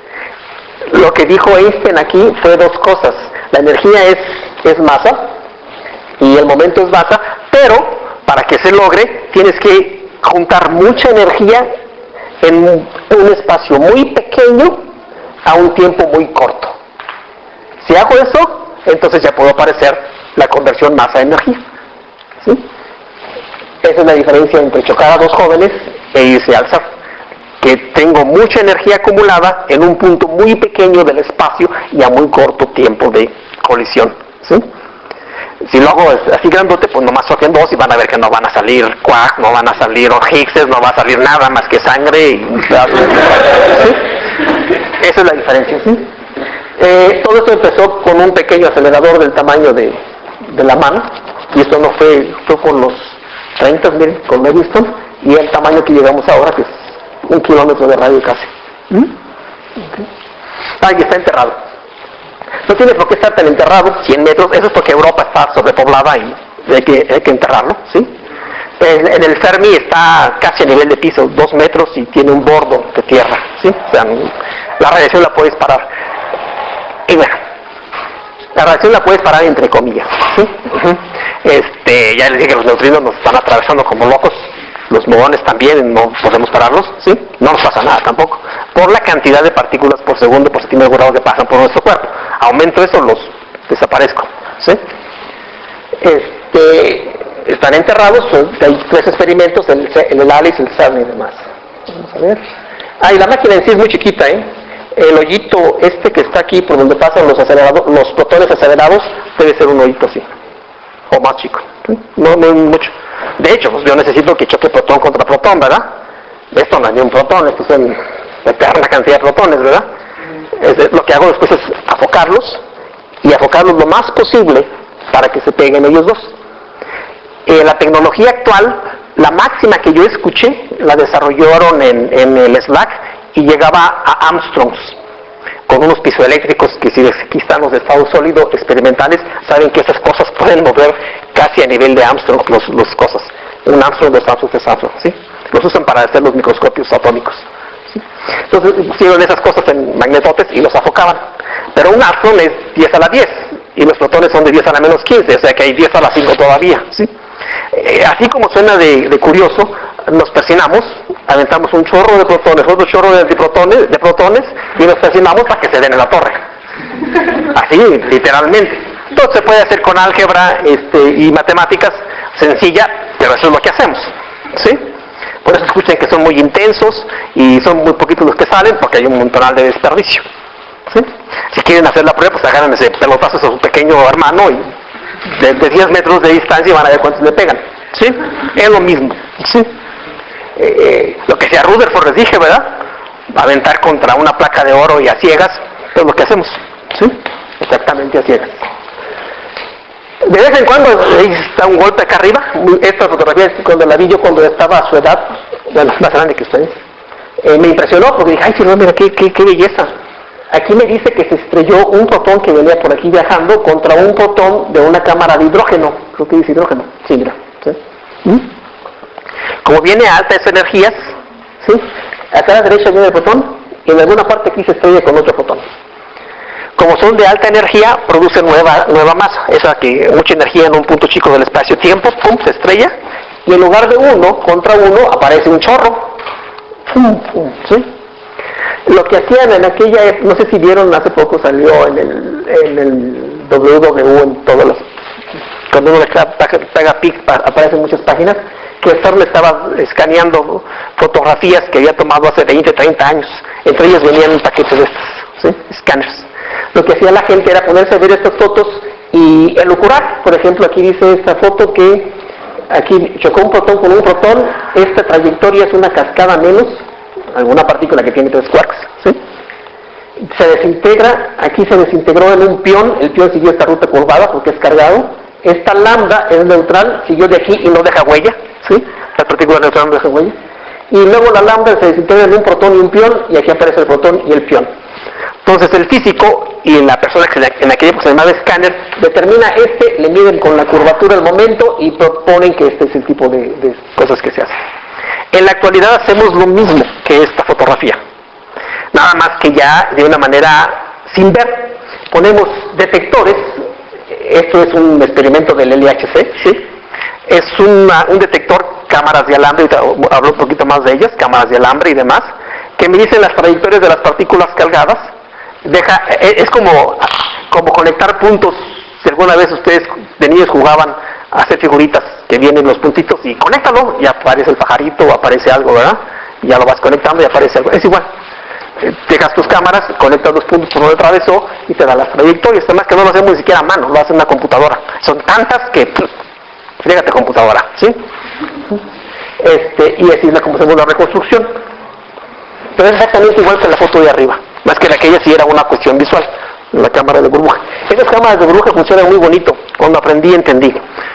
Lo que dijo Einstein aquí fue dos cosas: la energía es, es masa y el momento es masa, pero para que se logre tienes que juntar mucha energía en un espacio muy pequeño a un tiempo muy corto. Si hago eso, entonces ya puedo aparecer la conversión masa-energía, ¿sí? Esa es la diferencia entre chocar a dos jóvenes e irse al zar, que tengo mucha energía acumulada en un punto muy pequeño del espacio y a muy corto tiempo de colisión, ¿sí? Si lo hago así grandote, pues nomás toquen dos y van a ver que no van a salir quark, no van a salir Higgses, no va a salir nada más que sangre y... ¿sí? Esa es la diferencia, ¿sí? Eh, todo esto empezó con un pequeño acelerador del tamaño de, de la mano, y esto no fue, fue por los treinta, miren, con Eddington, y el tamaño que llegamos ahora, que es un kilómetro de radio casi. ¿Mm? Okay. Ah, y está enterrado. No tiene por qué estar tan enterrado, cien metros, eso es porque Europa está sobrepoblada y hay que, hay que enterrarlo, ¿sí? En, en el Fermi está casi a nivel de piso, dos metros, y tiene un bordo de tierra, ¿sí? O sea, la radiación la puedes parar. Y bueno, la radiación la puedes parar entre comillas, ¿sí? Uh-huh. Este, ya les dije que los neutrinos nos están atravesando como locos, los muones también, no podemos pararlos, ¿sí? No nos pasa nada tampoco, por la cantidad de partículas por segundo por centímetro cuadrado que pasan por nuestro cuerpo. Aumento eso, los desaparezco, ¿sí? Este... Están enterrados, hay tres experimentos, el, el ALICE, el CERN y demás. Vamos a ver. Ah, y la máquina en sí es muy chiquita, ¿eh? El hoyito este que está aquí, por donde pasan los acelerados, los protones acelerados, debe ser un hoyito así, o más chico, ¿sí? No, no mucho. De hecho, pues yo necesito que choque protón contra protón, ¿verdad? Esto no es ni un protón, esto es una eterna cantidad de protones, ¿verdad? Es, lo que hago después es afocarlos, y afocarlos lo más posible para que se peguen ellos dos. Eh, la tecnología actual, la máxima que yo escuché, la desarrollaron en, en el SLAC y llegaba a Armstrongs, con unos pisoeléctricos que, si aquí están los de estado sólido experimentales, saben que esas cosas pueden mover casi a nivel de Armstrongs los, los cosas. Un Armstrong, dos Armstrongs, tres Armstrongs, ¿sí? Los usan para hacer los microscopios atómicos, ¿sí? Entonces pusieron esas cosas en magnetotes y los afocaban. Pero un Armstrong es diez a la diez y los protones son de diez a la menos quince, o sea que hay diez a la cinco todavía, ¿sí? Eh, así como suena de, de curioso, nos persinamos, aventamos un chorro de protones, otro chorro de protones, de protones y nos persinamos para que se den en la torre. Así, literalmente. Todo se puede hacer con álgebra este, y matemáticas sencilla, pero eso es lo que hacemos, ¿sí? Por eso escuchan que son muy intensos y son muy poquitos los que salen, porque hay un montonal de desperdicio, ¿sí? Si quieren hacer la prueba, pues agarran ese pelotazo a su pequeño hermano y de, de diez metros de distancia y van a ver cuántos le pegan, ¿sí? Es lo mismo, ¿sí? Eh, eh, lo que sea Rutherford les dije, ¿verdad? Aventar contra una placa de oro y a ciegas, es lo que hacemos, ¿sí? Exactamente a ciegas. De vez en cuando ahí está un golpe acá arriba. Esta fotografía es cuando la vi yo cuando estaba a su edad, bueno, más grande que ustedes. Eh, me impresionó porque dije, ay, sí, mira, qué, qué, qué belleza. Aquí me dice que se estrelló un protón que venía por aquí viajando contra un protón de una cámara de hidrógeno. Creo que dice hidrógeno. Sí, mira. ¿Sí? ¿Mm? Como viene a altas energías, ¿sí? Acá a la derecha viene el fotón y en alguna parte aquí se estrella con otro fotón. Como son de alta energía, producen nueva, nueva masa, esa que mucha energía en un punto chico del espacio-tiempo, pum, se estrella, y en lugar de uno contra uno aparece un chorro. Pum, pum, ¿sí? Lo que hacían en aquella, no sé si vieron, hace poco salió en el, en el doble u doble u, en todas las, cuando uno le pega pic, aparecen muchas páginas, que CERN estaba escaneando fotografías que había tomado hace veinte, treinta años. Entre ellas venían un paquete de estos, ¿sí? Escáneres. Lo que hacía la gente era ponerse a ver estas fotos y elucubrar. Por ejemplo, aquí dice esta foto que aquí chocó un protón con un protón, esta trayectoria es una cascada menos, alguna partícula que tiene tres quarks, ¿sí? Se desintegra, aquí se desintegró en un pión, el pión siguió esta ruta curvada porque es cargado, esta lambda es neutral, siguió de aquí y no deja huella, ¿sí? La partícula neutral no deja huella, y luego la lambda se desintegra en un protón y un pión, y aquí aparece el protón y el pión. Entonces el físico y la persona que en aquella época se llamaba escáner determina este, le miden con la curvatura el momento y proponen que este es el tipo de, de cosas que se hacen. En la actualidad hacemos lo mismo que esta fotografía, nada más que ya de una manera sin ver. Ponemos detectores, esto es un experimento del L H C, ¿sí? Es una, un detector, cámaras de alambre, hablo un poquito más de ellas, cámaras de alambre y demás, que me dicen las trayectorias de las partículas cargadas. Deja, es como, como conectar puntos. Si alguna vez ustedes de niños jugaban a hacer figuritas que vienen los puntitos y conéctalo y aparece el pajarito o aparece algo, ¿verdad? Y ya lo vas conectando y aparece algo. Es igual. Dejas tus cámaras, conectas los puntos por donde atravesó y te da las trayectorias. Además que no lo hacemos ni siquiera a mano, lo hace una computadora. Son tantas que llégate computadora, ¿sí? Este, y así es la, como hacemos la reconstrucción. Pero es exactamente igual que la foto de arriba, más que la que ella sí era una cuestión visual, la cámara de burbuja. Esas cámaras de burbuja funcionan muy bonito, cuando aprendí entendí.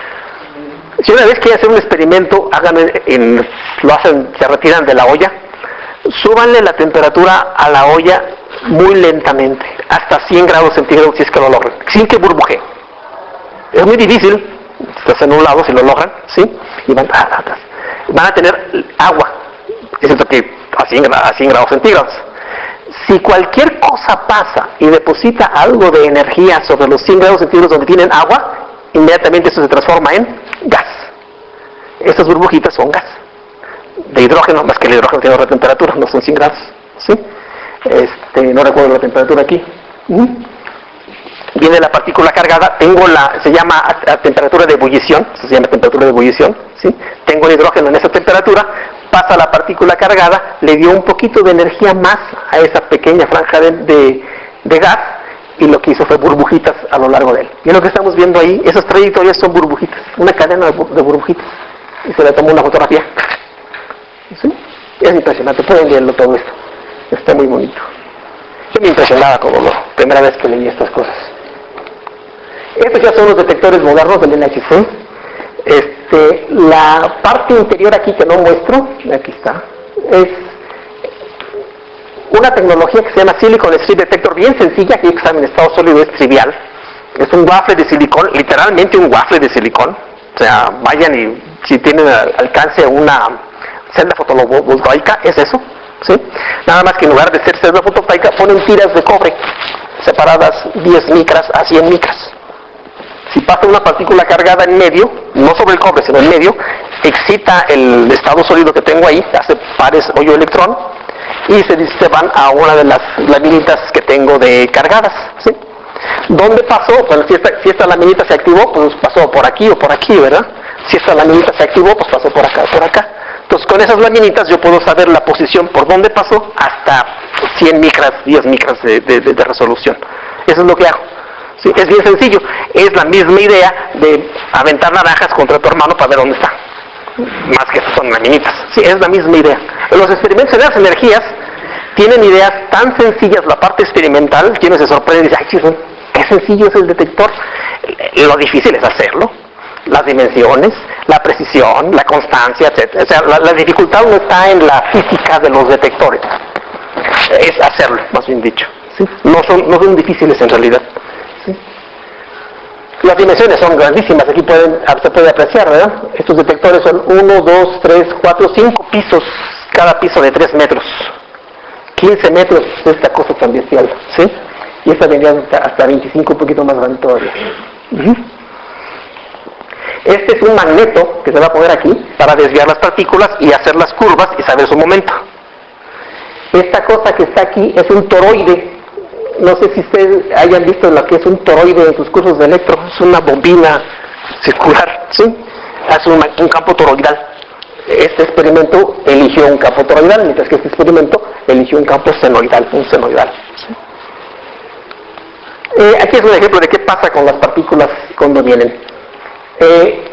Si una vez quieren hacer un experimento, hagan en, lo hacen, se retiran de la olla, súbanle la temperatura a la olla muy lentamente, hasta cien grados centígrados si es que lo logran, sin que burbujee. Es muy difícil, estás en un lado si lo logran, ¿sí? Y van, van a tener agua, es cierto que a cien grados centígrados. Si cualquier cosa pasa y deposita algo de energía sobre los cien grados centígrados donde tienen agua, inmediatamente eso se transforma en gas. Estas burbujitas son gas de hidrógeno, más que el hidrógeno tiene otra temperatura, no son cien grados, ¿sí? Este, no recuerdo la temperatura aquí. ¿Mm? Viene la partícula cargada, tengo la, se llama a, a temperatura de ebullición, se llama temperatura de ebullición, ¿sí? Tengo el hidrógeno en esa temperatura, pasa la partícula cargada, le dio un poquito de energía más a esa pequeña franja de, de, de gas, y lo que hizo fue burbujitas a lo largo de él. Y lo que estamos viendo ahí, esas trayectorias son burbujitas, una cadena de, de burbujitas, y se le tomó una fotografía. ¿Sí? Es impresionante, pueden leerlo todo esto, está muy bonito. Yo me impresionaba como la primera vez que leí estas cosas. Estos ya son los detectores modernos del L H C. Este, la parte interior aquí que no muestro, aquí está, es una tecnología que se llama Silicon Strip Detector, bien sencilla, aquí está en estado sólido, es trivial. Es un waffle de silicón, literalmente un waffle de silicón. O sea, vayan y si tienen alcance una celda fotovoltaica, es eso, ¿sí? Nada más que en lugar de ser celda fotovoltaica, ponen tiras de cobre, separadas diez micras a cien micras. Si pasa una partícula cargada en medio, no sobre el cobre, sino en medio, excita el estado sólido que tengo ahí, hace pares hoyo-electrón, y se, se van a una de las laminitas que tengo de cargadas, ¿sí? ¿Dónde pasó? Bueno, si esta, si esta laminita se activó, pues pasó por aquí o por aquí, ¿verdad? Si esta laminita se activó, pues pasó por acá o por acá. Entonces, con esas laminitas yo puedo saber la posición por dónde pasó hasta cien micras, diez micras de, de, de, de resolución. Eso es lo que hago. Sí, es bien sencillo, es la misma idea de aventar naranjas contra tu hermano para ver dónde está, más que son laminitas, sí, es la misma idea. Los experimentos de las energías tienen ideas tan sencillas, la parte experimental, quienes se sorprenden y dicen, ay, chido, qué sencillo es el detector. Lo difícil es hacerlo, las dimensiones, la precisión, la constancia, etcétera. O sea, la, la dificultad no está en la física de los detectores, es hacerlo, más bien dicho, ¿sí? No son, no son difíciles en realidad. ¿Sí? las dimensiones son grandísimas, aquí pueden, se puede apreciar, ¿verdad? Estos detectores son uno, dos, tres, cuatro, cinco pisos, cada piso de tres metros. quince metros de esta cosa tan bestial, ¿sí? Y esta vendría hasta, hasta veinticinco, un poquito más grande todavía. Uh-huh. Este es un magneto que se va a poner aquí para desviar las partículas y hacer las curvas y saber su momento. Esta cosa que está aquí es un toroide. No sé si ustedes hayan visto lo que es un toroide en sus cursos de electro. Es una bombina circular, ¿sí? Es un, un campo toroidal. Este experimento eligió un campo toroidal, mientras que este experimento eligió un campo senoidal, un senoidal. ¿Sí? Eh, aquí es un ejemplo de qué pasa con las partículas cuando vienen. Eh,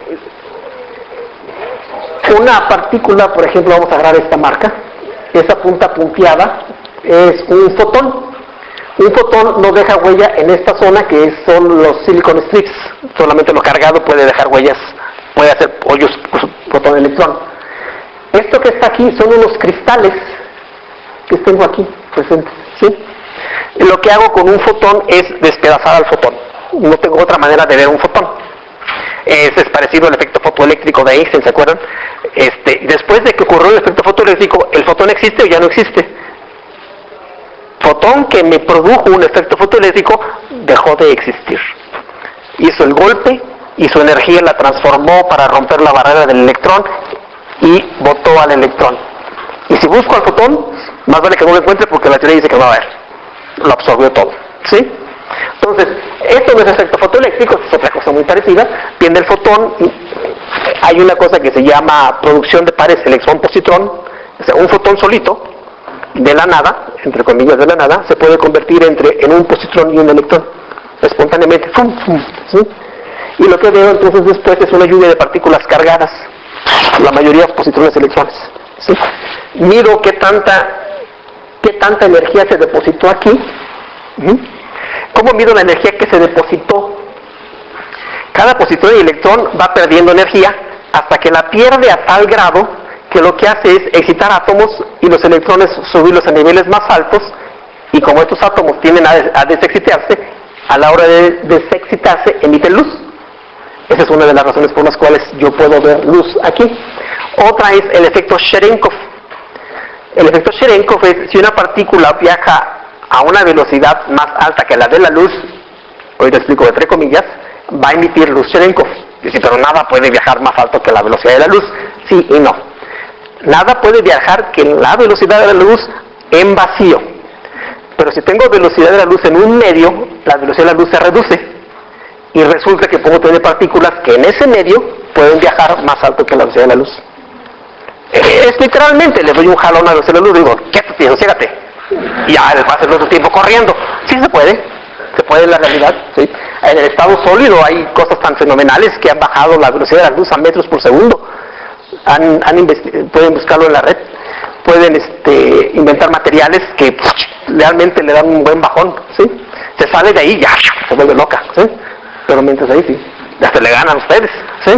una partícula, por ejemplo, vamos a agarrar esta marca. Esa punta punteada es un fotón. Un fotón no deja huella en esta zona que son los silicon strips. Solamente lo cargado puede dejar huellas, puede hacer hoyos por su fotón-electrón. Esto que está aquí son unos cristales que tengo aquí presentes, ¿sí? Y lo que hago con un fotón es despedazar al fotón. No tengo otra manera de ver un fotón. Es, es parecido al efecto fotoeléctrico de Einstein, ¿se acuerdan? Este, después de que ocurrió el efecto fotoeléctrico, ¿el fotón existe o ya no existe? Fotón que me produjo un efecto fotoeléctrico dejó de existir. Hizo el golpe y su energía la transformó para romper la barrera del electrón y botó al electrón. Y si busco al fotón, más vale que no lo encuentre porque la teoría dice que no va a haber. Lo absorbió todo, ¿sí? Entonces, esto no es efecto fotoeléctrico, es otra cosa muy parecida. Viene el fotón, y hay una cosa que se llama producción de pares electrón-positrón. O sea, un fotón solito, de la nada, entre comillas de la nada, se puede convertir entre, en un positrón y un electrón, espontáneamente, ¡fum, fum! ¿Sí? Y lo que veo entonces después es una lluvia de partículas cargadas, la mayoría positrones y electrones, ¿sí? Mido qué tanta, qué tanta energía se depositó aquí. ¿Mm? ¿Cómo mido la energía que se depositó? Cada positrón y electrón va perdiendo energía hasta que la pierde a tal grado que lo que hace es excitar átomos y los electrones subirlos a niveles más altos, y como estos átomos tienden a, des a desexcitarse, a la hora de desexcitarse emiten luz. Esa es una de las razones por las cuales yo puedo ver luz aquí. Otra es el efecto Cherenkov. El efecto Cherenkov es si una partícula viaja a una velocidad más alta que la de la luz, hoy te explico entre comillas, va a emitir luz Cherenkov. Dice, pero nada puede viajar más alto que la velocidad de la luz. Sí y no. Nada puede viajar que la velocidad de la luz en vacío. Pero si tengo velocidad de la luz en un medio, la velocidad de la luz se reduce. Y resulta que puedo tener partículas que en ese medio pueden viajar más alto que la velocidad de la luz. Es literalmente, le doy un jalón a la velocidad de la luz y digo, ¿qué te piensas? Ciégate. Y ya va a hacer otro tiempo corriendo. Sí se puede. Se puede en la realidad, ¿sí? En el estado sólido hay cosas tan fenomenales que han bajado la velocidad de la luz a metros por segundo. Han, han pueden buscarlo en la red, pueden este, inventar materiales que pff, realmente le dan un buen bajón, ¿sí? Se sale de ahí, ya se vuelve loca, ¿sí? Pero mientras ahí sí, ya se le ganan a ustedes, ¿sí?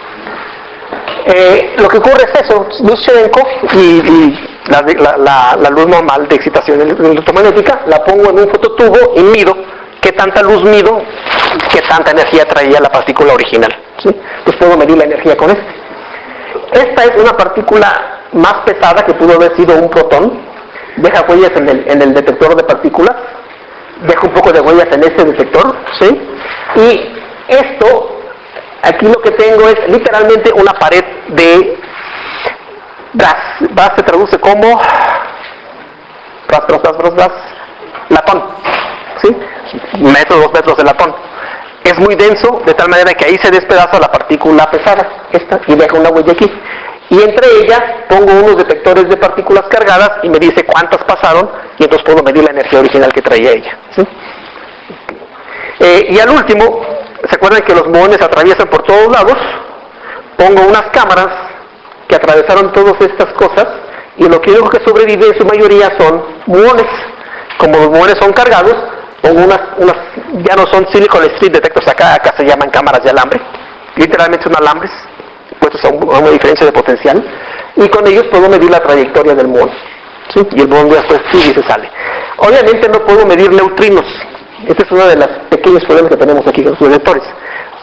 Eh, lo que ocurre es eso, luz Cherenkov y, y la, la, la, la luz normal de excitación electromagnética, la pongo en un fototubo y mido qué tanta luz mido, qué tanta energía traía la partícula original, ¿sí? Pues puedo medir la energía con este. Esta es una partícula más pesada que pudo haber sido un protón. Deja huellas en el, en el detector de partículas. Deja un poco de huellas en este detector, ¿sí? Y esto, aquí lo que tengo es literalmente una pared de gas. Gas se traduce como gas, gas, gas, gas, gas, latón, ¿sí? Metros, dos metros de latón. Es muy denso, de tal manera que ahí se despedaza la partícula pesada, esta, y deja una huella aquí. Y entre ellas pongo unos detectores de partículas cargadas y me dice cuántas pasaron, y entonces puedo medir la energía original que traía ella, ¿sí? Eh, y al último, ¿se acuerdan que los muones atraviesan por todos lados? Pongo unas cámaras que atravesaron todas estas cosas, y lo que yo creo que sobrevive en su mayoría son muones. Como los muones son cargados, pongo unas, unas, ya no son silicon strip detectors acá, acá se llaman cámaras de alambre, literalmente son alambres, puestos a, un, a una diferencia de potencial, y con ellos puedo medir la trayectoria del muón, ¿sí? Y el muón después sigue y se sale. Obviamente no puedo medir neutrinos, este es uno de los pequeños problemas que tenemos aquí con los detectores.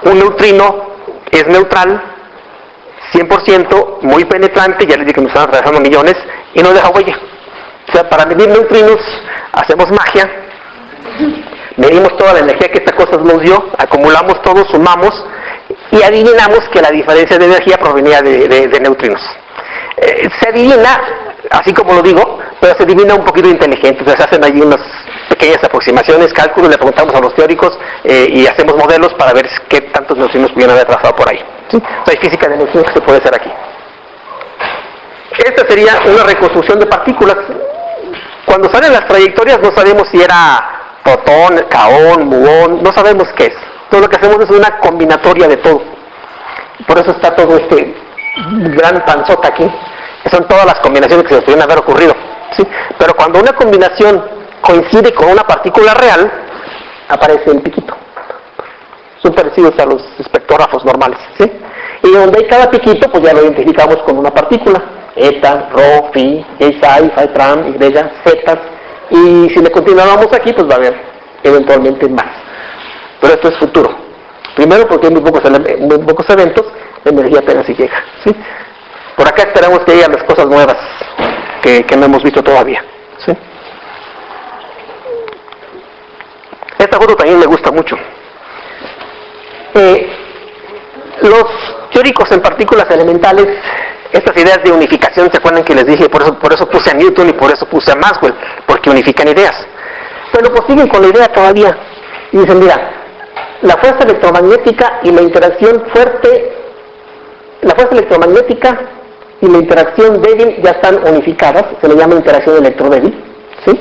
Un neutrino es neutral, cien por ciento, muy penetrante, ya les dije que nos están atravesando millones, y no deja huella. O sea, para medir neutrinos hacemos magia, medimos toda la energía que esta cosa nos dio, acumulamos todo, sumamos, y adivinamos que la diferencia de energía provenía de, de, de neutrinos. Eh, se adivina, así como lo digo, pero se adivina un poquito inteligente, o sea, se hacen allí unas pequeñas aproximaciones, cálculos, le preguntamos a los teóricos eh, y hacemos modelos para ver qué tantos neutrinos pudieran haber trazado por ahí. ¿Sí? O sea, hay física de neutrinos que se puede hacer aquí. Esta sería una reconstrucción de partículas. Cuando salen las trayectorias no sabemos si era protón, kaón, muón, no sabemos qué es. Todo lo que hacemos es una combinatoria de todo. Por eso está todo este gran panzota aquí, que son todas las combinaciones que se pudieran haber ocurrido. ¿Sí? Pero cuando una combinación coincide con una partícula real, aparece el piquito. Son parecidos a los espectrógrafos normales. ¿Sí? Y donde hay cada piquito, pues ya lo identificamos con una partícula. Eta, rho, phi, psi, phi pram, y, zetas. Y si le continuamos aquí, pues va a haber eventualmente más. Pero esto es futuro. Primero porque hay muy pocos, muy pocos eventos, la energía apenas si llega. ¿Sí? Por acá esperamos que haya las cosas nuevas que, que no hemos visto todavía. ¿Sí? Esta foto también me gusta mucho. Eh, los teóricos en partículas elementales, estas ideas de unificación, ¿se acuerdan que les dije? Por eso, por eso puse a Newton y por eso puse a Maxwell, porque unifican ideas. Pero pues siguen con la idea todavía. Y dicen, mira, la fuerza electromagnética y la interacción fuerte, la fuerza electromagnética y la interacción débil ya están unificadas, se le llama interacción electrodébil, ¿sí?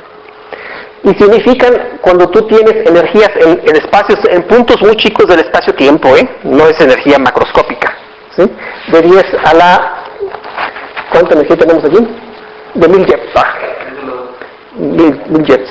Y se unifican cuando tú tienes energías en, en espacios, en puntos muy chicos del espacio-tiempo, ¿eh? No es energía macroscópica, ¿sí? De diez a la... ¿Cuánta energía tenemos aquí? De mil jets, ah. mil, mil jets.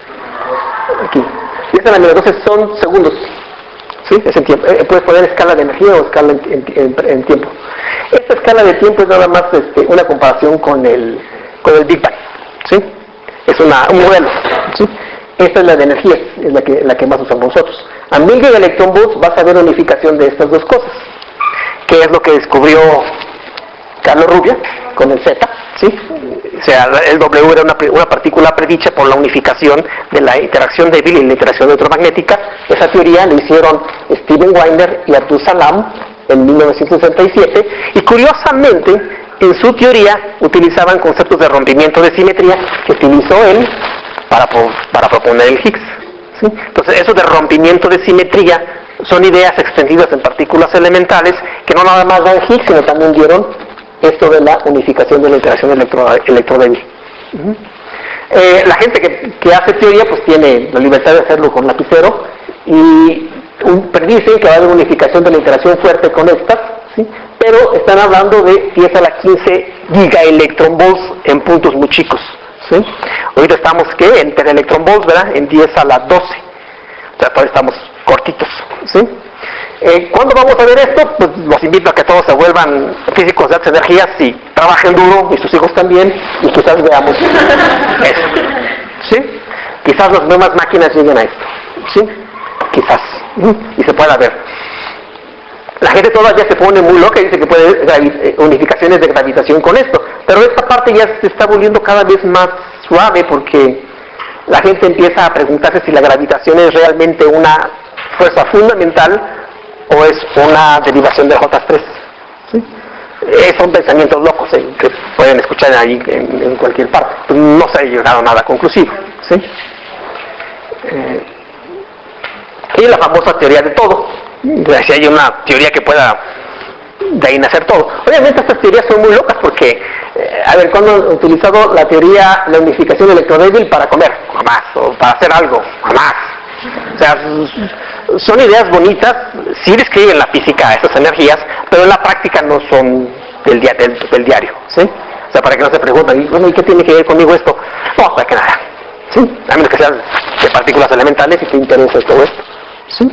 Aquí. Y esta es la medida, entonces son segundos, ¿sí? Es en tiempo. Eh, puedes poner escala de energía o escala en, en, en, en tiempo. Esta escala de tiempo es nada más este, una comparación con el, con el Big Bang, ¿sí? Es una, un modelo, ¿sí? Esta es la de energía, es la que, la que más usamos nosotros. A mil gigaelectronvolts vas a ver unificación de estas dos cosas, que es lo que descubrió Carlos Rubia con el Z, ¿sí? O sea, el W era una, una partícula predicha por la unificación de la interacción débil y la interacción electromagnética. Esa teoría la hicieron Steven Weinberg y Abdus Salam en mil novecientos sesenta y siete, y curiosamente en su teoría utilizaban conceptos de rompimiento de simetría que utilizó él para, para proponer el Higgs, ¿sí? Entonces, eso de rompimiento de simetría son ideas extendidas en partículas elementales que no nada más dan Higgs, sino también dieron esto de la unificación de la interacción electro, electrodébil. Uh-huh. eh, la gente que, que hace teoría pues tiene la libertad de hacerlo con lapicero y un, predicen que va a haber unificación de la interacción fuerte con estas, ¿sí? Pero están hablando de diez a la quince gigaelectronvolts en puntos muy chicos, ¿sí? Ahorita estamos, ¿qué? En teraelectronvolts, ¿verdad? En diez a la doce. O sea, todavía estamos cortitos, ¿sí? Eh, ¿Cuándo vamos a ver esto? Pues los invito a que todos se vuelvan físicos de altas energías y trabajen duro, y sus hijos también, y quizás veamos eso, ¿sí? Quizás las nuevas máquinas lleguen a esto, ¿sí? Quizás, y se pueda ver. La gente todavía se pone muy loca y dice que puede haber unificaciones de gravitación con esto, pero esta parte ya se está volviendo cada vez más suave porque la gente empieza a preguntarse si la gravitación es realmente una fuerza fundamental o es una derivación de J tres, ¿sí? Eh, son pensamientos locos eh, que pueden escuchar ahí en, en cualquier parte. Pues no se ha llegado a nada conclusivo, ¿sí? Eh, y la famosa teoría de todo. Si hay una teoría que pueda de ahí nacer todo. Obviamente estas teorías son muy locas porque, eh, a ver, ¿cuándo han utilizado la teoría, la unificación electrodébil para comer? Jamás. O para hacer algo, jamás. O sea, son ideas bonitas, sí describen la física esas energías, pero en la práctica no son del, dia del, del diario, ¿sí? O sea, para que no se pregunten, bueno, ¿y qué tiene que ver conmigo esto? No, para que nada, ¿sí? A menos que sean de partículas elementales y te interesa todo esto, ¿sí?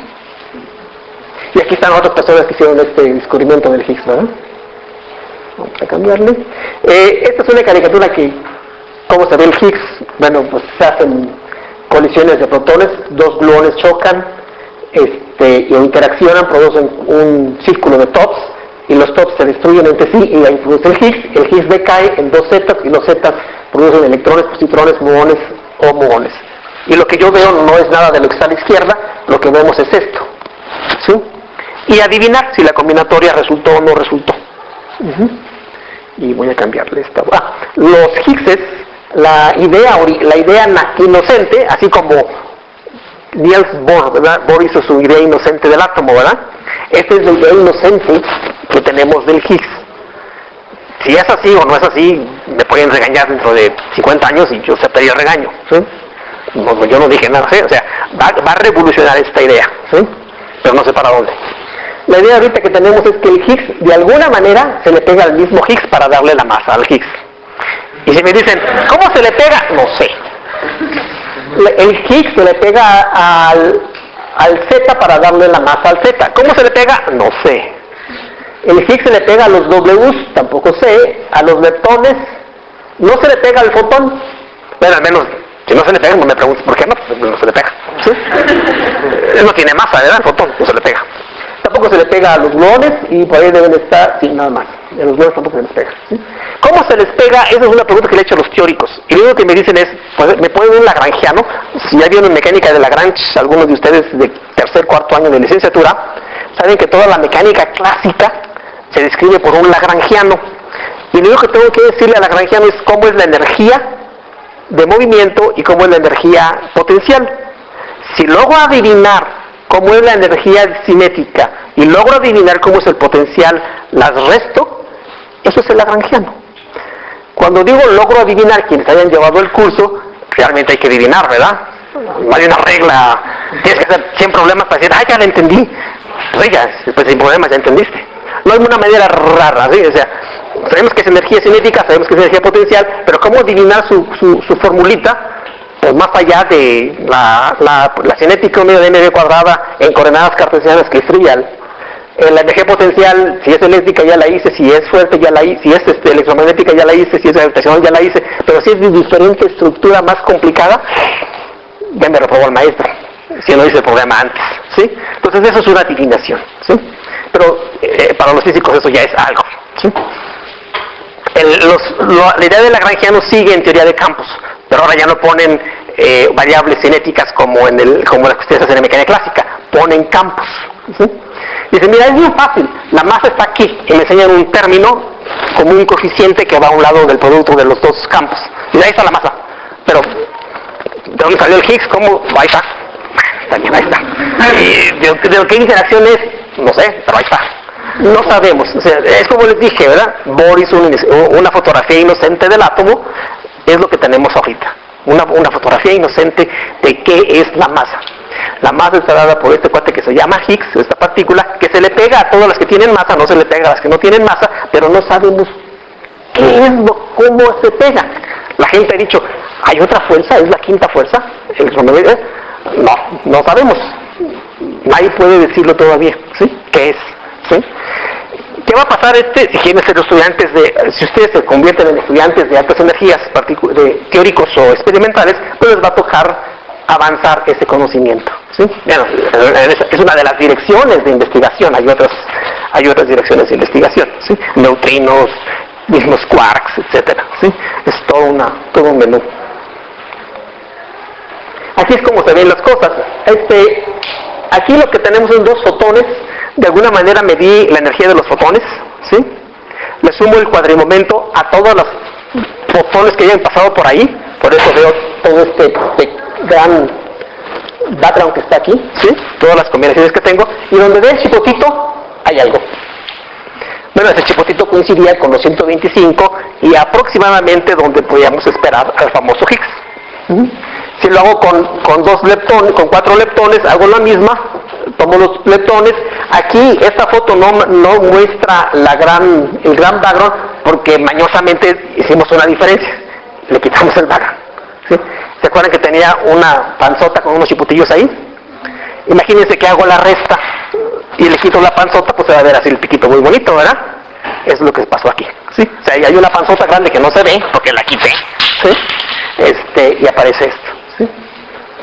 Y aquí están otras personas que hicieron este descubrimiento del Higgs, ¿verdad? Vamos a cambiarle. Eh, esta es una caricatura que, ¿cómo se ve el Higgs? Bueno, pues se hacen colisiones de protones, dos gluones chocan, este, y interaccionan, producen un círculo de tops, y los tops se destruyen entre sí y ahí produce el Higgs. El Higgs decae en dos zetas y los zetas producen electrones, positrones, muones o muones. Y lo que yo veo no es nada de lo que está a la izquierda, lo que vemos es esto, ¿sí? Y adivinar si la combinatoria resultó o no resultó. Uh-huh. Y voy a cambiarle esta. Ah, los Higgses, la idea, la idea inocente, así como Niels Bohr, ¿verdad? Bohr hizo su idea inocente del átomo, ¿verdad? Esta es la idea inocente que tenemos del Higgs. Si es así o no es así, me pueden regañar dentro de cincuenta años y yo aceptaría el regaño, ¿sí? No, yo no dije nada, ¿sí? O sea, va, va a revolucionar esta idea, ¿sí? Pero no sé para dónde. La idea ahorita que tenemos es que el Higgs, de alguna manera, se le pega al mismo Higgs para darle la masa al Higgs. Y si me dicen, ¿cómo se le pega? No sé. El Higgs se le pega al, al Z para darle la masa al Z. ¿Cómo se le pega? No sé. El Higgs se le pega a los Ws, tampoco sé. A los leptones, no se le pega al fotón. Bueno, al menos, si no se le pega, no me preguntes por qué no, pues no se le pega, ¿sí? No tiene masa, ¿verdad? El fotón no se le pega. Tampoco se le pega a los gluones y por ahí deben estar, sí, nada más. A los gluones tampoco se les pega, ¿sí? ¿Cómo se les pega? Esa es una pregunta que le he hecho a los teóricos. Y lo único que me dicen es, pues, ¿me pueden un lagrangiano? Si ya vieron mecánica de Lagrange, algunos de ustedes de tercer, cuarto año de licenciatura, saben que toda la mecánica clásica se describe por un lagrangiano. Y lo único que tengo que decirle al lagrangiano es cómo es la energía de movimiento y cómo es la energía potencial. Si logro adivinar cómo es la energía cinética y logro adivinar cómo es el potencial, las resto, eso es el lagrangiano. Cuando digo logro adivinar, quienes hayan llevado el curso, realmente hay que adivinar, ¿verdad? No hay una regla, tienes que hacer cien problemas para decir, ah, ya la entendí. Pues ya, pues sin problemas ya entendiste. No hay una manera rara, ¿sí? O sea, sabemos que es energía cinética, sabemos que es energía potencial, pero cómo adivinar su, su, su formulita, pues más allá de la, la, la cinética medio de mv cuadrada en coordenadas cartesianas, que es trivial. Eh, la energía potencial, si es eléctrica ya la hice, si es fuerte ya la hice, si es este, electromagnética ya la hice, si es gravitacional ya la hice, pero si es de diferente estructura más complicada, ya me reprobó el maestro, si no hice el programa antes, ¿sí? Entonces eso es una adivinación, ¿sí? Pero eh, para los físicos eso ya es algo, ¿sí? El, los, lo, la idea de lagrangiano sigue en teoría de campos, pero ahora ya no ponen eh, variables cinéticas como en el como las que ustedes hacen en mecánica clásica, ponen campos, ¿sí? Dicen, mira, es bien fácil, la masa está aquí, y me enseñan un término como un coeficiente que va a un lado del producto de los dos campos, y ahí está la masa, pero ¿de dónde salió el Higgs? ¿Cómo? Ahí está, está bien, ahí está. Y de, de lo que interacción es, no sé, pero ahí está. No sabemos, o sea, es como les dije, ¿verdad? Bohr hizo un, una fotografía inocente del átomo, es lo que tenemos ahorita, una, una fotografía inocente de qué es la masa. La masa está dada por este cuate que se llama Higgs, esta partícula, que se le pega a todas las que tienen masa, no se le pega a las que no tienen masa, pero no sabemos qué es lo, cómo se pega. La gente ha dicho, ¿hay otra fuerza? ¿Es la quinta fuerza? No, no sabemos. Nadie puede decirlo todavía, ¿sí? ¿Qué es? ¿Sí? ¿Qué va a pasar este si quieren ser estudiantes de, si ustedes se convierten en estudiantes de altas energías, de teóricos o experimentales, pues les va a tocar avanzar ese conocimiento, ¿sí? Bueno, es una de las direcciones de investigación, hay otras, hay otras direcciones de investigación, ¿sí? Neutrinos, mismos quarks, etcétera, ¿sí? Es todo una, todo un menú. Aquí es como se ven las cosas. Este, aquí lo que tenemos son dos fotones. De alguna manera medí la energía de los fotones, ¿sí? Le sumo el cuadrimomento a todos los fotones que hayan pasado por ahí, por eso veo todo este gran background que está aquí, ¿sí? Todas las combinaciones que tengo, y donde ve el chipotito, hay algo. Bueno, ese chipotito coincidía con los ciento veinticinco y aproximadamente donde podíamos esperar al famoso Higgs. ¿Mm? Si lo hago con, con dos leptones, con cuatro leptones, hago la misma, tomo los leptones. Aquí esta foto no, no muestra la gran, el gran background porque mañosamente hicimos una diferencia, le quitamos el background, ¿sí? ¿Se acuerdan que tenía una panzota con unos chipotillos ahí? Imagínense que hago la resta y le quito la panzota, pues se va a ver así el piquito muy bonito, ¿verdad? Eso es lo que pasó aquí, ¿sí? O sea, hay una panzota grande que no se ve porque la quité, ¿sí? Este, y aparece esto, ¿sí?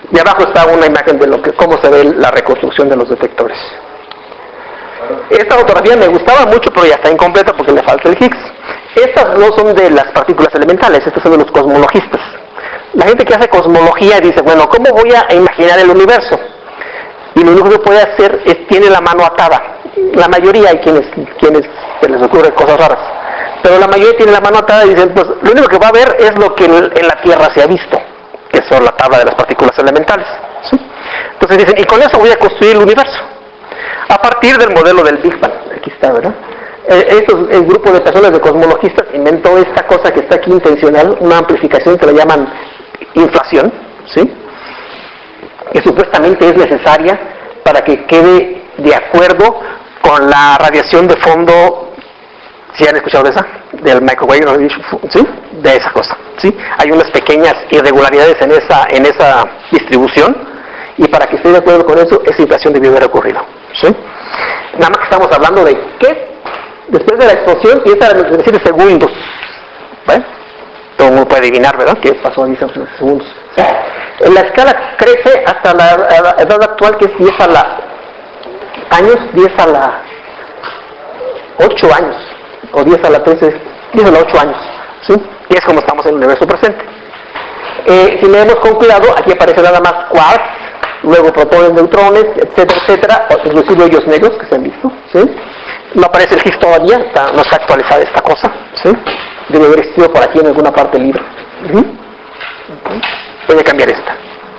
Y abajo está una imagen de lo que, cómo se ve la reconstrucción de los detectores. Esta fotografía me gustaba mucho, pero ya está incompleta porque le falta el Higgs. Estas no son de las partículas elementales, estas son de los cosmologistas. La gente que hace cosmología dice, bueno, ¿cómo voy a imaginar el universo? Y lo único que puede hacer es, tiene la mano atada. La mayoría hay quienes, quienes se les ocurren cosas raras. Pero la mayoría tiene la mano atada y dicen, pues lo único que va a ver es lo que en la Tierra se ha visto, que son la tabla de las partículas elementales. ¿Sí? Entonces dicen, y con eso voy a construir el universo. A partir del modelo del Big Bang. Aquí está, ¿verdad? Eh, estos, el grupo de personas de cosmologistas inventó esta cosa que está aquí intencional, una amplificación que la llaman inflación, ¿sí? Que supuestamente es necesaria para que quede de acuerdo con la radiación de fondo. ¿Sí han escuchado de esa? Del microwave radiation, ¿sí? De esa cosa, ¿sí? Hay unas pequeñas irregularidades en esa, en esa distribución, y para que esté de acuerdo con eso, esa inflación debió haber ocurrido, ¿sí? Nada más que estamos hablando de que después de la explosión, y esta era de siete segundos, ¿vale? Todo el mundo puede adivinar, ¿verdad? ¿Qué pasó en diez segundos? ¿Sí? La escala crece hasta la, la edad actual, que es diez a la años, diez a la ocho años, o diez a la trece, diez a la ocho años, ¿sí? Y es como estamos en el universo presente. Eh, si leemos con cuidado, aquí aparece nada más quarks, luego protones, neutrones, etcétera, etcétera, inclusive hoyos negros que se han visto, ¿sí? No aparece el Higgs todavía, está, no está actualizada esta cosa, ¿sí? Debe haber existido por aquí en alguna parte del libro. ¿Sí? Voy a cambiar esta.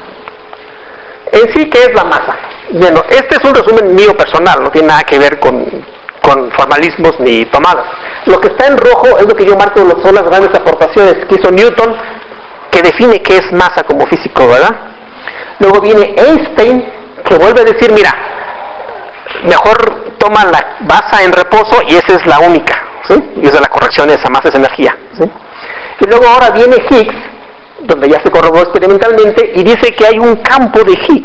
En sí, ¿qué es la masa? Bueno, este es un resumen mío personal, no tiene nada que ver con, con formalismos ni tomadas. Lo que está en rojo es lo que yo marco, son las grandes aportaciones que hizo Newton, que define qué es masa como físico, ¿verdad? Luego viene Einstein, que vuelve a decir, mira, mejor toma la masa en reposo y esa es la única, ¿sí? Y esa es la corrección de esa masa, es energía, ¿sí? Y luego ahora viene Higgs, donde ya se corroboró experimentalmente, y dice que hay un campo de Higgs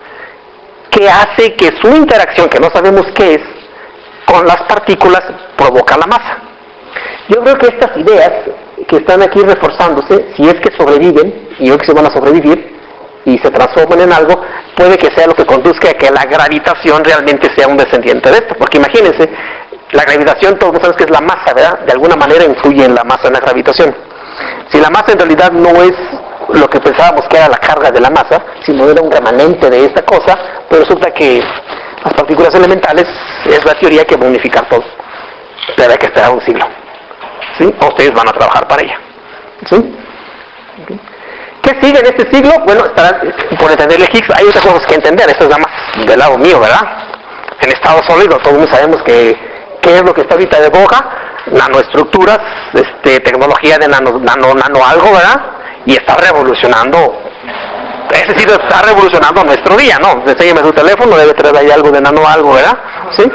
que hace que su interacción, que no sabemos qué es, con las partículas provoca la masa. Yo creo que estas ideas que están aquí reforzándose, si es que sobreviven, y yo creo que se van a sobrevivir, y se transforman en algo, puede que sea lo que conduzca a que la gravitación realmente sea un descendiente de esto. Porque imagínense, la gravitación, todos sabemos que es la masa, ¿verdad? De alguna manera influye en la masa en la gravitación. Si la masa en realidad no es lo que pensábamos que era la carga de la masa, sino era un remanente de esta cosa, pues resulta que las partículas elementales es la teoría que va a unificar todo. Tendrá que esperar un siglo, ¿sí? O ustedes van a trabajar para ella, ¿sí? Okay. ¿Qué sigue en este siglo? Bueno, estará, por entender el Higgs hay otras cosas que entender, esto es nada más del lado mío, ¿verdad? En estado sólido todos sabemos que qué es lo que está ahorita de boga, nanoestructuras, este, tecnología de nano, nano, nano algo, ¿verdad? Y está revolucionando, ese sí está revolucionando nuestro día, ¿no? Enséñame su teléfono, debe traer ahí algo de nano algo, ¿verdad? ¿Sí?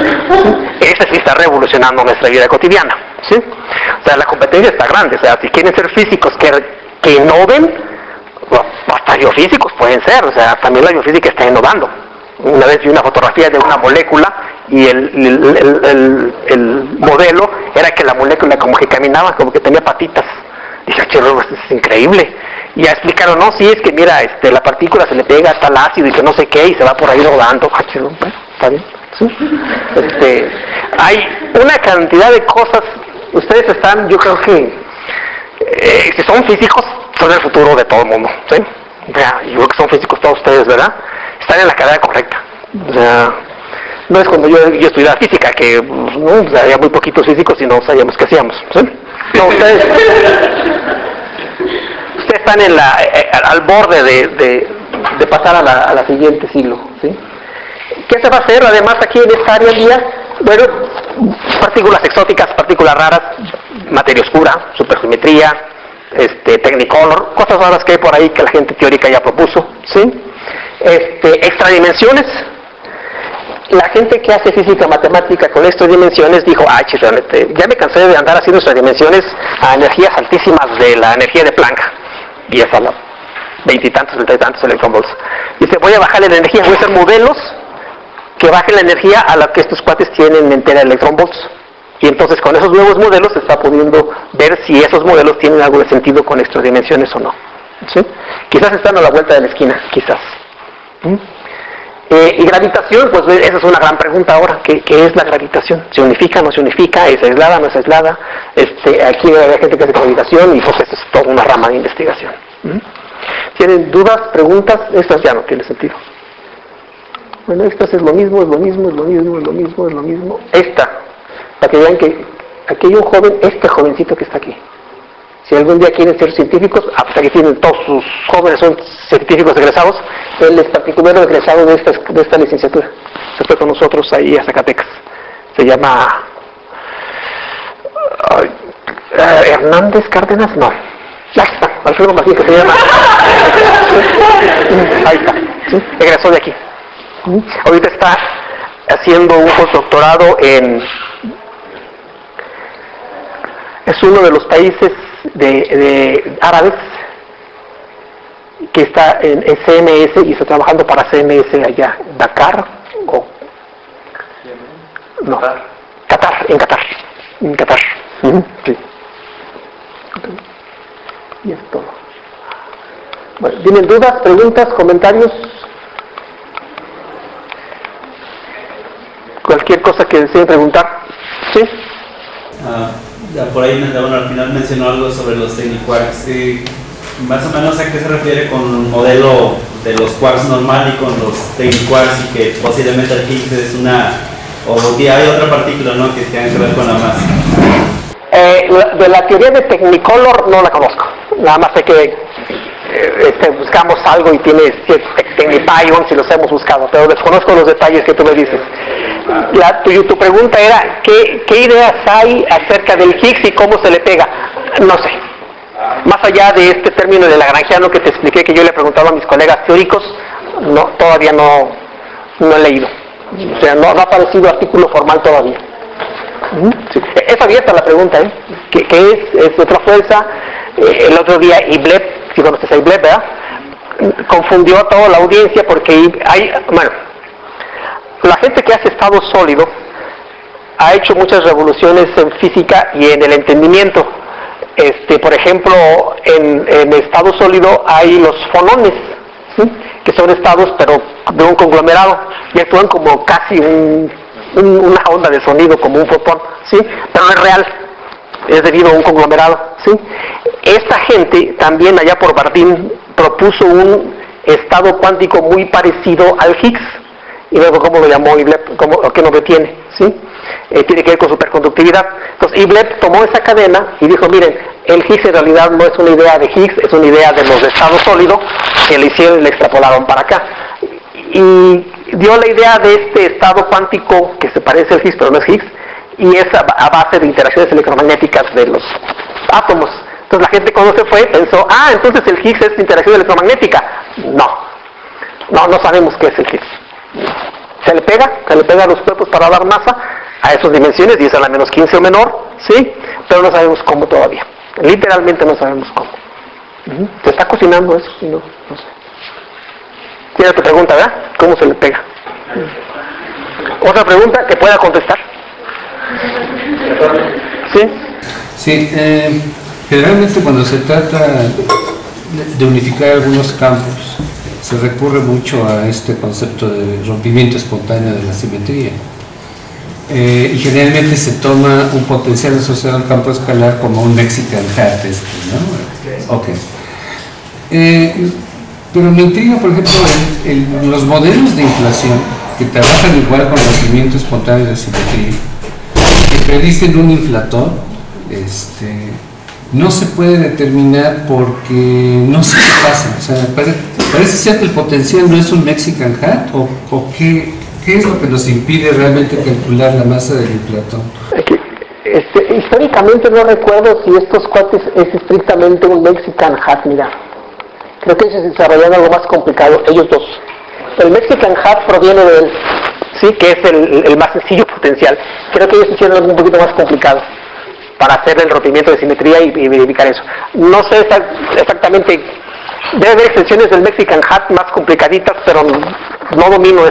Ese sí está revolucionando nuestra vida cotidiana, ¿sí? O sea, la competencia está grande, o sea, si quieren ser físicos que que innoven, hasta biofísicos pueden ser, o sea, también la biofísica está innovando. Una vez vi una fotografía de una molécula y el, el, el, el, el modelo era que la molécula como que caminaba, como que tenía patitas. Dije, esto es increíble. Y ya explicaron, no, sí, es que mira, este, la partícula se le pega hasta el ácido y que no sé qué, y se va por ahí rodando. Bueno, está bien, ¿sí? Este, hay una cantidad de cosas, ustedes están, yo creo que Eh, si son físicos, son el futuro de todo el mundo, ¿sí? O sea, yo creo que son físicos todos ustedes, ¿verdad? Están en la carrera correcta. O sea, no es como yo, yo estudiaba física, que no, o sea, había muy poquitos físicos y no sabíamos qué hacíamos, ¿sí? No, ustedes, ustedes están en la, eh, al borde de, de, de pasar a la, a la siguiente siglo, ¿sí? ¿Qué se va a hacer además aquí en esta área mía? Bueno, partículas exóticas, partículas raras, materia oscura, supersimetría, este, Technicolor, cosas raras que hay por ahí que la gente teórica ya propuso, ¿sí? Este, extradimensiones. La gente que hace física matemática con estas dimensiones dijo, ay, chis, realmente, ya me cansé de andar haciendo extradimensiones a energías altísimas de la energía de Planck, y es a la veintitantos, treinta y tantos electronvolts. Dice, voy a bajar la energía, voy a hacer modelos que bajen la energía a la que estos cuates tienen en tera electronvolts. Y entonces con esos nuevos modelos se está pudiendo ver si esos modelos tienen algo de sentido con extradimensiones o no. ¿sí? Quizás están a la vuelta de la esquina, quizás. ¿Mm? Eh, y gravitación, pues esa es una gran pregunta ahora. ¿Qué, qué es la gravitación? ¿Se unifica, no se unifica? ¿Es aislada, no es aislada? Este, aquí hay gente que hace gravitación y pues eso es toda una rama de investigación. ¿Mm? ¿Tienen dudas, preguntas? Estas ya no tienen sentido. Bueno, estas es lo mismo, es lo mismo, es lo mismo, es lo mismo, es lo mismo. Esta, para que vean que aquí hay un joven, este jovencito que está aquí. Si algún día quieren ser científicos, hasta que tienen todos sus jóvenes son científicos egresados, él es particular egresado de esta, de esta licenciatura. Se fue con nosotros ahí a Zacatecas. Se llama uh, uh, Hernández Cárdenas, no. Ahí está, Alfredo Martín, que se llama. Ahí está, ¿sí? Egresó de aquí. Ahorita está haciendo un postdoctorado en... Es uno de los países de, de árabes que está en C M S y está trabajando para C M S allá, Dakar o no, Qatar, en Qatar, en Qatar. Uh-huh. Sí. Y es todo. Bueno, ¿tienen dudas, preguntas, comentarios? Cualquier cosa que deseen preguntar. ¿Sí? Ah, ya por ahí, bueno, al final mencionó algo sobre los Techniquarks. Eh, más o menos a qué se refiere con un modelo de los quarks normal y con los Techniquarks, y que posiblemente el Higgs es una, o que hay otra partícula, ¿no?, que tenga que ver con la masa. Eh, de la teoría de Technicolor no la conozco, nada más sé que eh, este, buscamos algo y tiene Technipions y los hemos buscado, pero desconozco los detalles que tú me dices. La, tu, tu pregunta era ¿qué, qué ideas hay acerca del Higgs y cómo se le pega. No sé, más allá de este término de lagrangiano que te expliqué, que yo le he preguntado a mis colegas teóricos, no, todavía no, no he leído, o sea, no, no ha aparecido artículo formal todavía. Sí. Es abierta la pregunta, ¿eh? ¿Qué, qué es? ¿Es otra fuerza? Eh, el otro día Ibleb, si conoces a Ibleb, ¿verdad?, confundió a toda la audiencia porque hay, bueno, la gente que hace estado sólido ha hecho muchas revoluciones en física y en el entendimiento. Este, por ejemplo, en, en estado sólido hay los fonones, ¿sí?, que son estados pero de un conglomerado y actúan como casi un una onda de sonido, como un fotón, ¿sí?, pero no es real, es debido a un conglomerado, ¿sí? Esta gente también allá por Bardeen propuso un estado cuántico muy parecido al Higgs, y luego cómo lo llamó Ibleb, cómo, qué nombre tiene, ¿sí? Eh, tiene que ver con superconductividad. Entonces Ibleb tomó esa cadena y dijo, miren, el Higgs en realidad no es una idea de Higgs, es una idea de los de estado sólido que le hicieron y le extrapolaron para acá. Y dio la idea de este estado cuántico que se parece al Higgs pero no es Higgs, y es a, a base de interacciones electromagnéticas de los átomos. Entonces la gente cuando se fue pensó, ah, entonces el Higgs es interacción electromagnética. No, no, no sabemos qué es el Higgs. Se le pega, se le pega a los cuerpos para dar masa a esas dimensiones, y es a la menos quince o menor, ¿sí? Pero no sabemos cómo todavía, literalmente no sabemos cómo. Uh-huh. Se está cocinando eso, no, no sé. Tiene tu pregunta, ¿verdad? ¿Cómo se le pega? ¿Otra pregunta que pueda contestar? ¿Sí? Sí, eh, generalmente cuando se trata de unificar algunos campos, se recurre mucho a este concepto de rompimiento espontáneo de la simetría. Eh, y generalmente se toma un potencial asociado al campo escalar como un Mexican hat, este, ¿no? Ok. Eh, Pero me intriga, por ejemplo, el, el, los modelos de inflación que trabajan igual con rompimiento espontáneo de simetría, que predicen un inflator, este, no se puede determinar porque no sé qué pasa. O sea, parece, parece ser que el potencial no es un Mexican hat, o, o qué, qué es lo que nos impide realmente calcular la masa del inflator. Este, históricamente no recuerdo si estos cuates es estrictamente un Mexican hat, mira. Creo que ellos desarrollaron algo más complicado, ellos dos. El Mexican hat proviene de él, sí, que es el, el más sencillo potencial. Creo que ellos hicieron algo un poquito más complicado para hacer el rompimiento de simetría y, y verificar eso. No sé exactamente, debe haber extensiones del Mexican hat más complicaditas, pero no, no domino esa.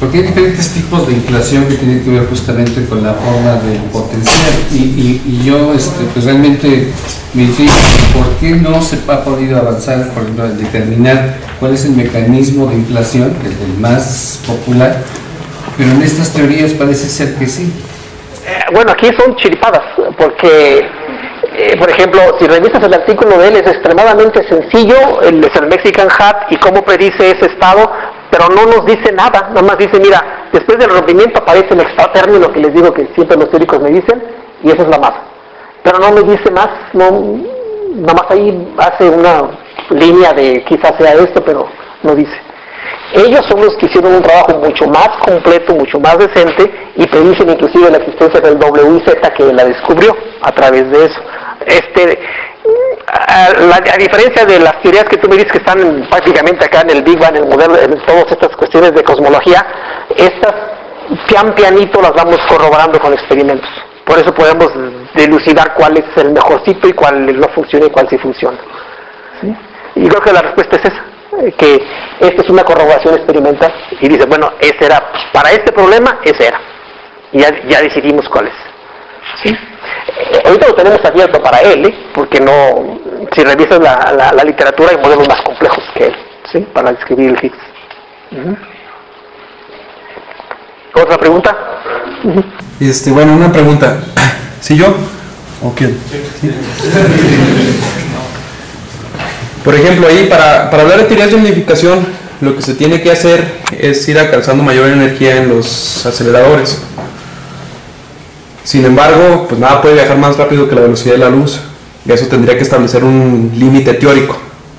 Porque hay diferentes tipos de inflación que tienen que ver justamente con la forma de potenciar. Y, y, y yo este, pues realmente me intriga por qué no se ha podido avanzar, por ejemplo, en determinar cuál es el mecanismo de inflación, que es el más popular, pero en estas teorías parece ser que sí. Eh, bueno, aquí son chiripadas, porque, eh, por ejemplo, si revisas el artículo de él, es extremadamente sencillo, el, es el Mexican Hat y cómo predice ese estado, pero no nos dice nada, nada más dice, mira, después del rompimiento aparece el extratérmino que les digo que siempre los teóricos me dicen, y esa es la masa. Pero no me dice más, no, nada más ahí hace una línea de quizás sea esto, pero no dice. Ellos son los que hicieron un trabajo mucho más completo, mucho más decente, y predicen inclusive la existencia del W I Z que la descubrió a través de eso. Este, a, la, a diferencia de las teorías que tú me dices que están en, prácticamente acá en el Big Bang, en el modelo, en todas estas cuestiones de cosmología, estas pian pianito las vamos corroborando con experimentos. Por eso podemos dilucidar cuál es el mejorcito y cuál no funciona y cuál sí funciona. ¿Sí? Y creo que la respuesta es esa, que esta es una corroboración experimental y dice, bueno, ese era, pues, para este problema, ese era. Y ya, ya decidimos cuál es. ¿Sí? Eh, ahorita lo tenemos abierto para él, ¿eh? Porque no, si revisas la, la, la literatura hay modelos más complejos que él, ¿sí? Para describir el Higgs. Uh-huh. ¿Otra pregunta? Uh-huh. Este, bueno, una pregunta. ¿Sí yo? ¿O quién? ¿Sí? Por ejemplo, ahí para, para hablar de teorías de unificación, lo que se tiene que hacer es ir alcanzando mayor energía en los aceleradores. Sin embargo, pues nada puede viajar más rápido que la velocidad de la luz. Y eso tendría que establecer un límite teórico.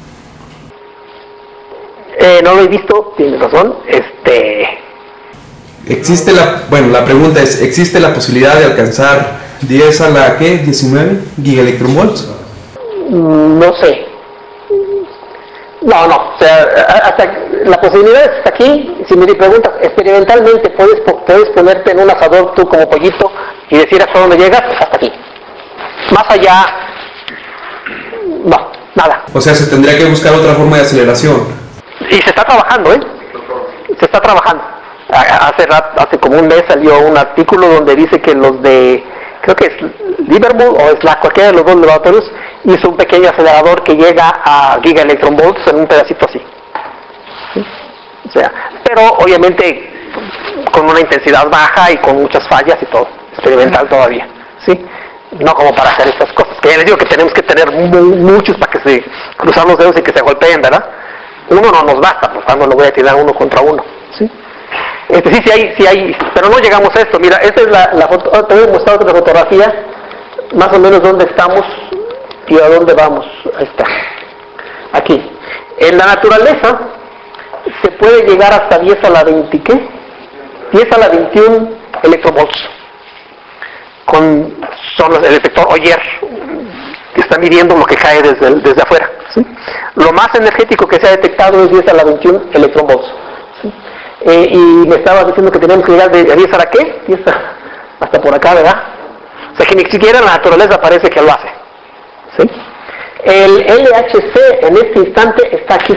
Eh, no lo he visto, tienes razón. Este... Existe la, bueno, la pregunta es, ¿existe la posibilidad de alcanzar diez a la, ¿qué? diecinueve gigaelectronvolts? No sé. No, no, o sea, hasta la posibilidad es aquí, si me preguntas, experimentalmente puedes, puedes ponerte en un asador tú como pollito y decir hasta dónde llegas, hasta aquí. Más allá, no, nada. O sea, se tendría que buscar otra forma de aceleración. Y se está trabajando, ¿eh? Se está trabajando. Hace, hace como un mes salió un artículo donde dice que los de, creo que es Liverpool o es la cualquiera de los dos laboratorios, hizo un pequeño acelerador que llega a gigaelectronvolts en un pedacito así. ¿Sí? O sea, pero obviamente con una intensidad baja y con muchas fallas y todo, experimental todavía, ¿sí? No como para hacer estas cosas, que ya les digo que tenemos que tener muy, muchos para que se cruzan los dedos y que se golpeen, ¿verdad? Uno no nos basta, pues cuando lo voy a tirar uno contra uno, ¿sí? Este, sí, sí hay, sí hay, pero no llegamos a esto. Mira, esta es la, la foto, te voy a mostrar otra fotografía, más o menos dónde estamos y a dónde vamos. Ahí está, aquí. En la naturaleza se puede llegar hasta diez a la veinte, ¿qué? diez a la veintiuno electrovolts. Con, son los, el efector Oyer, que está midiendo lo que cae desde, el, desde afuera, ¿sí? Lo más energético que se ha detectado es diez a la veintiuno electrovolts. ¿Sí? Eh, y me estabas diciendo que teníamos que llegar de diez a la qué, diez a, hasta por acá, ¿verdad? O sea que ni siquiera en la naturaleza parece que lo hace. ¿Sí? El L H C en este instante está aquí,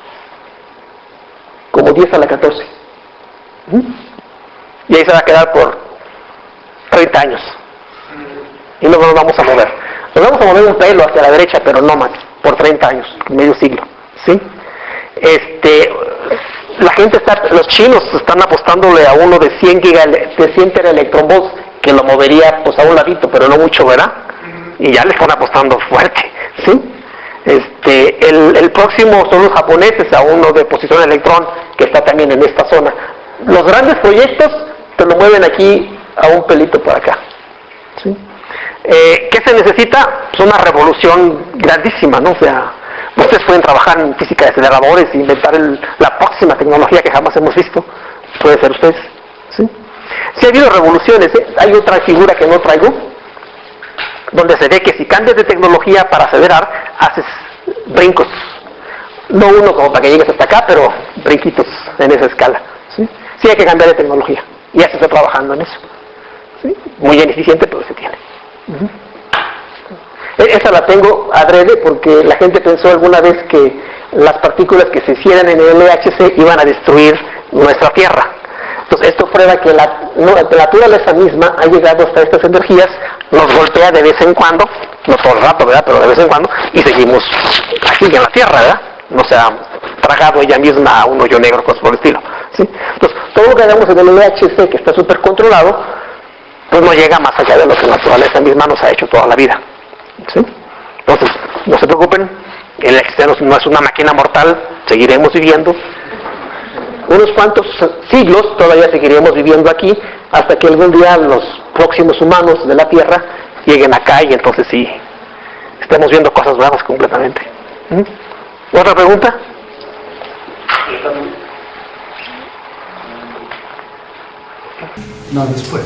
como diez a la catorce. ¿Mm? Y ahí se va a quedar por treinta años. Y luego nos vamos a mover. Nos vamos a mover un pelo hacia la derecha, pero no más, por treinta años, medio siglo. ¿Sí? Este... La gente está, los chinos están apostándole a uno de cien giga, de cien teraelectronvolts, que lo movería pues a un ladito, pero no mucho, ¿verdad? Y ya le están apostando fuerte, ¿sí? Este, el, el próximo son los japoneses a uno de posición de electrón, que está también en esta zona. Los grandes proyectos te lo mueven aquí a un pelito por acá, ¿sí? Eh, ¿Qué se necesita? Pues una revolución grandísima, ¿no? O sea, ustedes pueden trabajar en física de aceleradores e inventar el, la próxima tecnología que jamás hemos visto. Puede ser ustedes, ¿sí? Sí ha habido revoluciones, ¿eh? Hay otra figura que no traigo, donde se ve que si cambias de tecnología para acelerar, haces brincos. No uno como para que llegues hasta acá, pero brinquitos en esa escala, ¿sí? Sí hay que cambiar de tecnología, y ya se está trabajando en eso, ¿sí? Muy ineficiente, pero se tiene. Uh-huh. Esa la tengo adrede porque la gente pensó alguna vez que las partículas que se hicieran en el L H C iban a destruir nuestra Tierra. Entonces esto prueba que la, no, la naturaleza misma ha llegado hasta estas energías, nos golpea de vez en cuando, no todo el rato, ¿verdad? Pero de vez en cuando, y seguimos aquí en la Tierra, ¿verdad? No se ha tragado ella misma a un hoyo negro, cosas por el estilo, ¿sí? Entonces, todo lo que hagamos en el L H C, que está súper controlado, pues no llega más allá de lo que la naturaleza misma nos ha hecho toda la vida, ¿sí? Entonces, no se preocupen, el L H C no es una máquina mortal, seguiremos viviendo. Unos cuantos siglos todavía seguiremos viviendo aquí, hasta que algún día los próximos humanos de la Tierra lleguen acá y entonces sí, estemos viendo cosas nuevas completamente. ¿Mm? ¿Otra pregunta? No, después.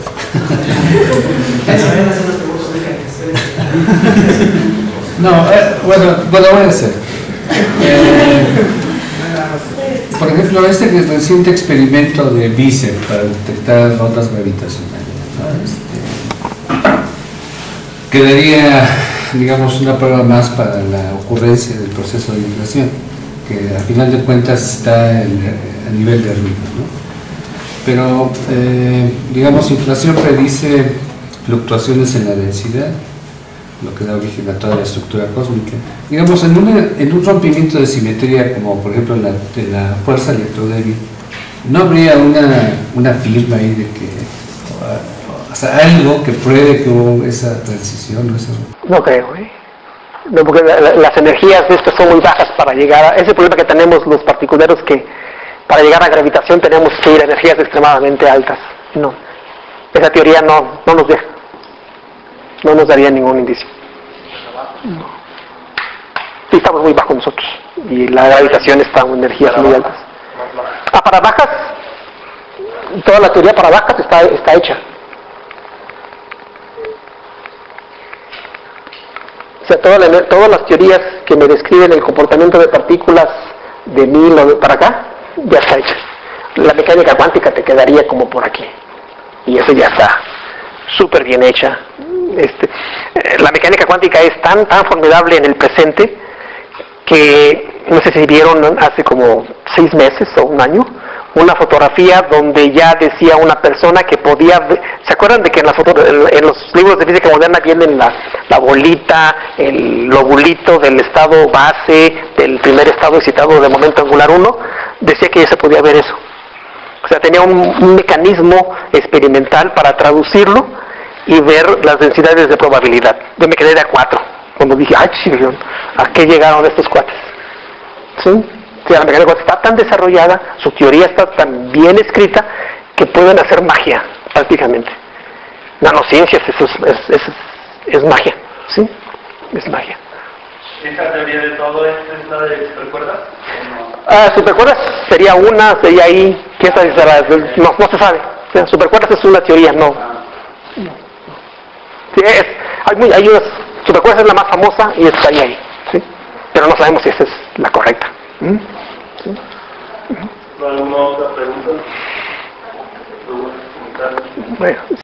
No, eh, bueno, bueno, voy a hacer. Eh, por ejemplo, este reciente experimento de BICEP para detectar ondas gravitacionales, ¿no? Este, quedaría, digamos, una prueba más para la ocurrencia del proceso de inflación, que al final de cuentas está en, a nivel de ruido, ¿no? Pero, eh, digamos, inflación predice fluctuaciones en la densidad, lo que da origen a toda la estructura cósmica. Digamos, en, una, en un rompimiento de simetría, como por ejemplo la, de la fuerza electrodébil, ¿no habría una, una firma ahí de que, o, o sea, algo que pruebe que hubo esa transición? ¿No? Esa... No creo, ¿eh? No, porque la, la, las energías de estas son muy bajas para llegar a... Ese problema que tenemos los particulares, que para llegar a gravitación tenemos que ir a energías extremadamente altas. No, esa teoría no, no nos deja. No nos daría ningún indicio. No. Sí, estamos muy bajos nosotros. Y la gravitación está en energías muy altas. Ah, para bajas, toda la teoría para bajas está, está hecha. O sea, toda la, todas las teorías que me describen el comportamiento de partículas de mil o de para acá, ya está hecha. La mecánica cuántica te quedaría como por aquí. Y eso ya está súper bien hecha. Este, la mecánica cuántica es tan tan formidable en el presente que no sé si vieron hace como seis meses o un año una fotografía donde ya decía una persona que podía ver, ¿se acuerdan de que en, las foto, en los libros de física moderna vienen la, la bolita, el lobulito del estado base, del primer estado excitado de momento angular uno? Decía que ya se podía ver eso. O sea, tenía un, un mecanismo experimental para traducirlo y ver las densidades de probabilidad. Yo me quedé de a cuatro cuando dije, ay, chingón, ¿a qué llegaron estos cuates? ¿Sí? O sea, la mecánica cuántica está tan desarrollada, su teoría está tan bien escrita, que pueden hacer magia, prácticamente. Nanociencias, eso es, es, es, es magia, ¿sí? Es magia. ¿Esa teoría de todo esto es la de supercuerdas? No? Ah, supercuerdas sería una, sería ahí, ¿quién sabe? No, no se sabe. O sea, supercuerdas es una teoría, no. Sí, es, hay, muy, hay unas, supercuerdas es la más famosa y está ahí, ahí, ¿sí? Pero no sabemos si esa es la correcta. ¿Mm? ¿Sí? ¿Alguna otra pregunta? Bueno,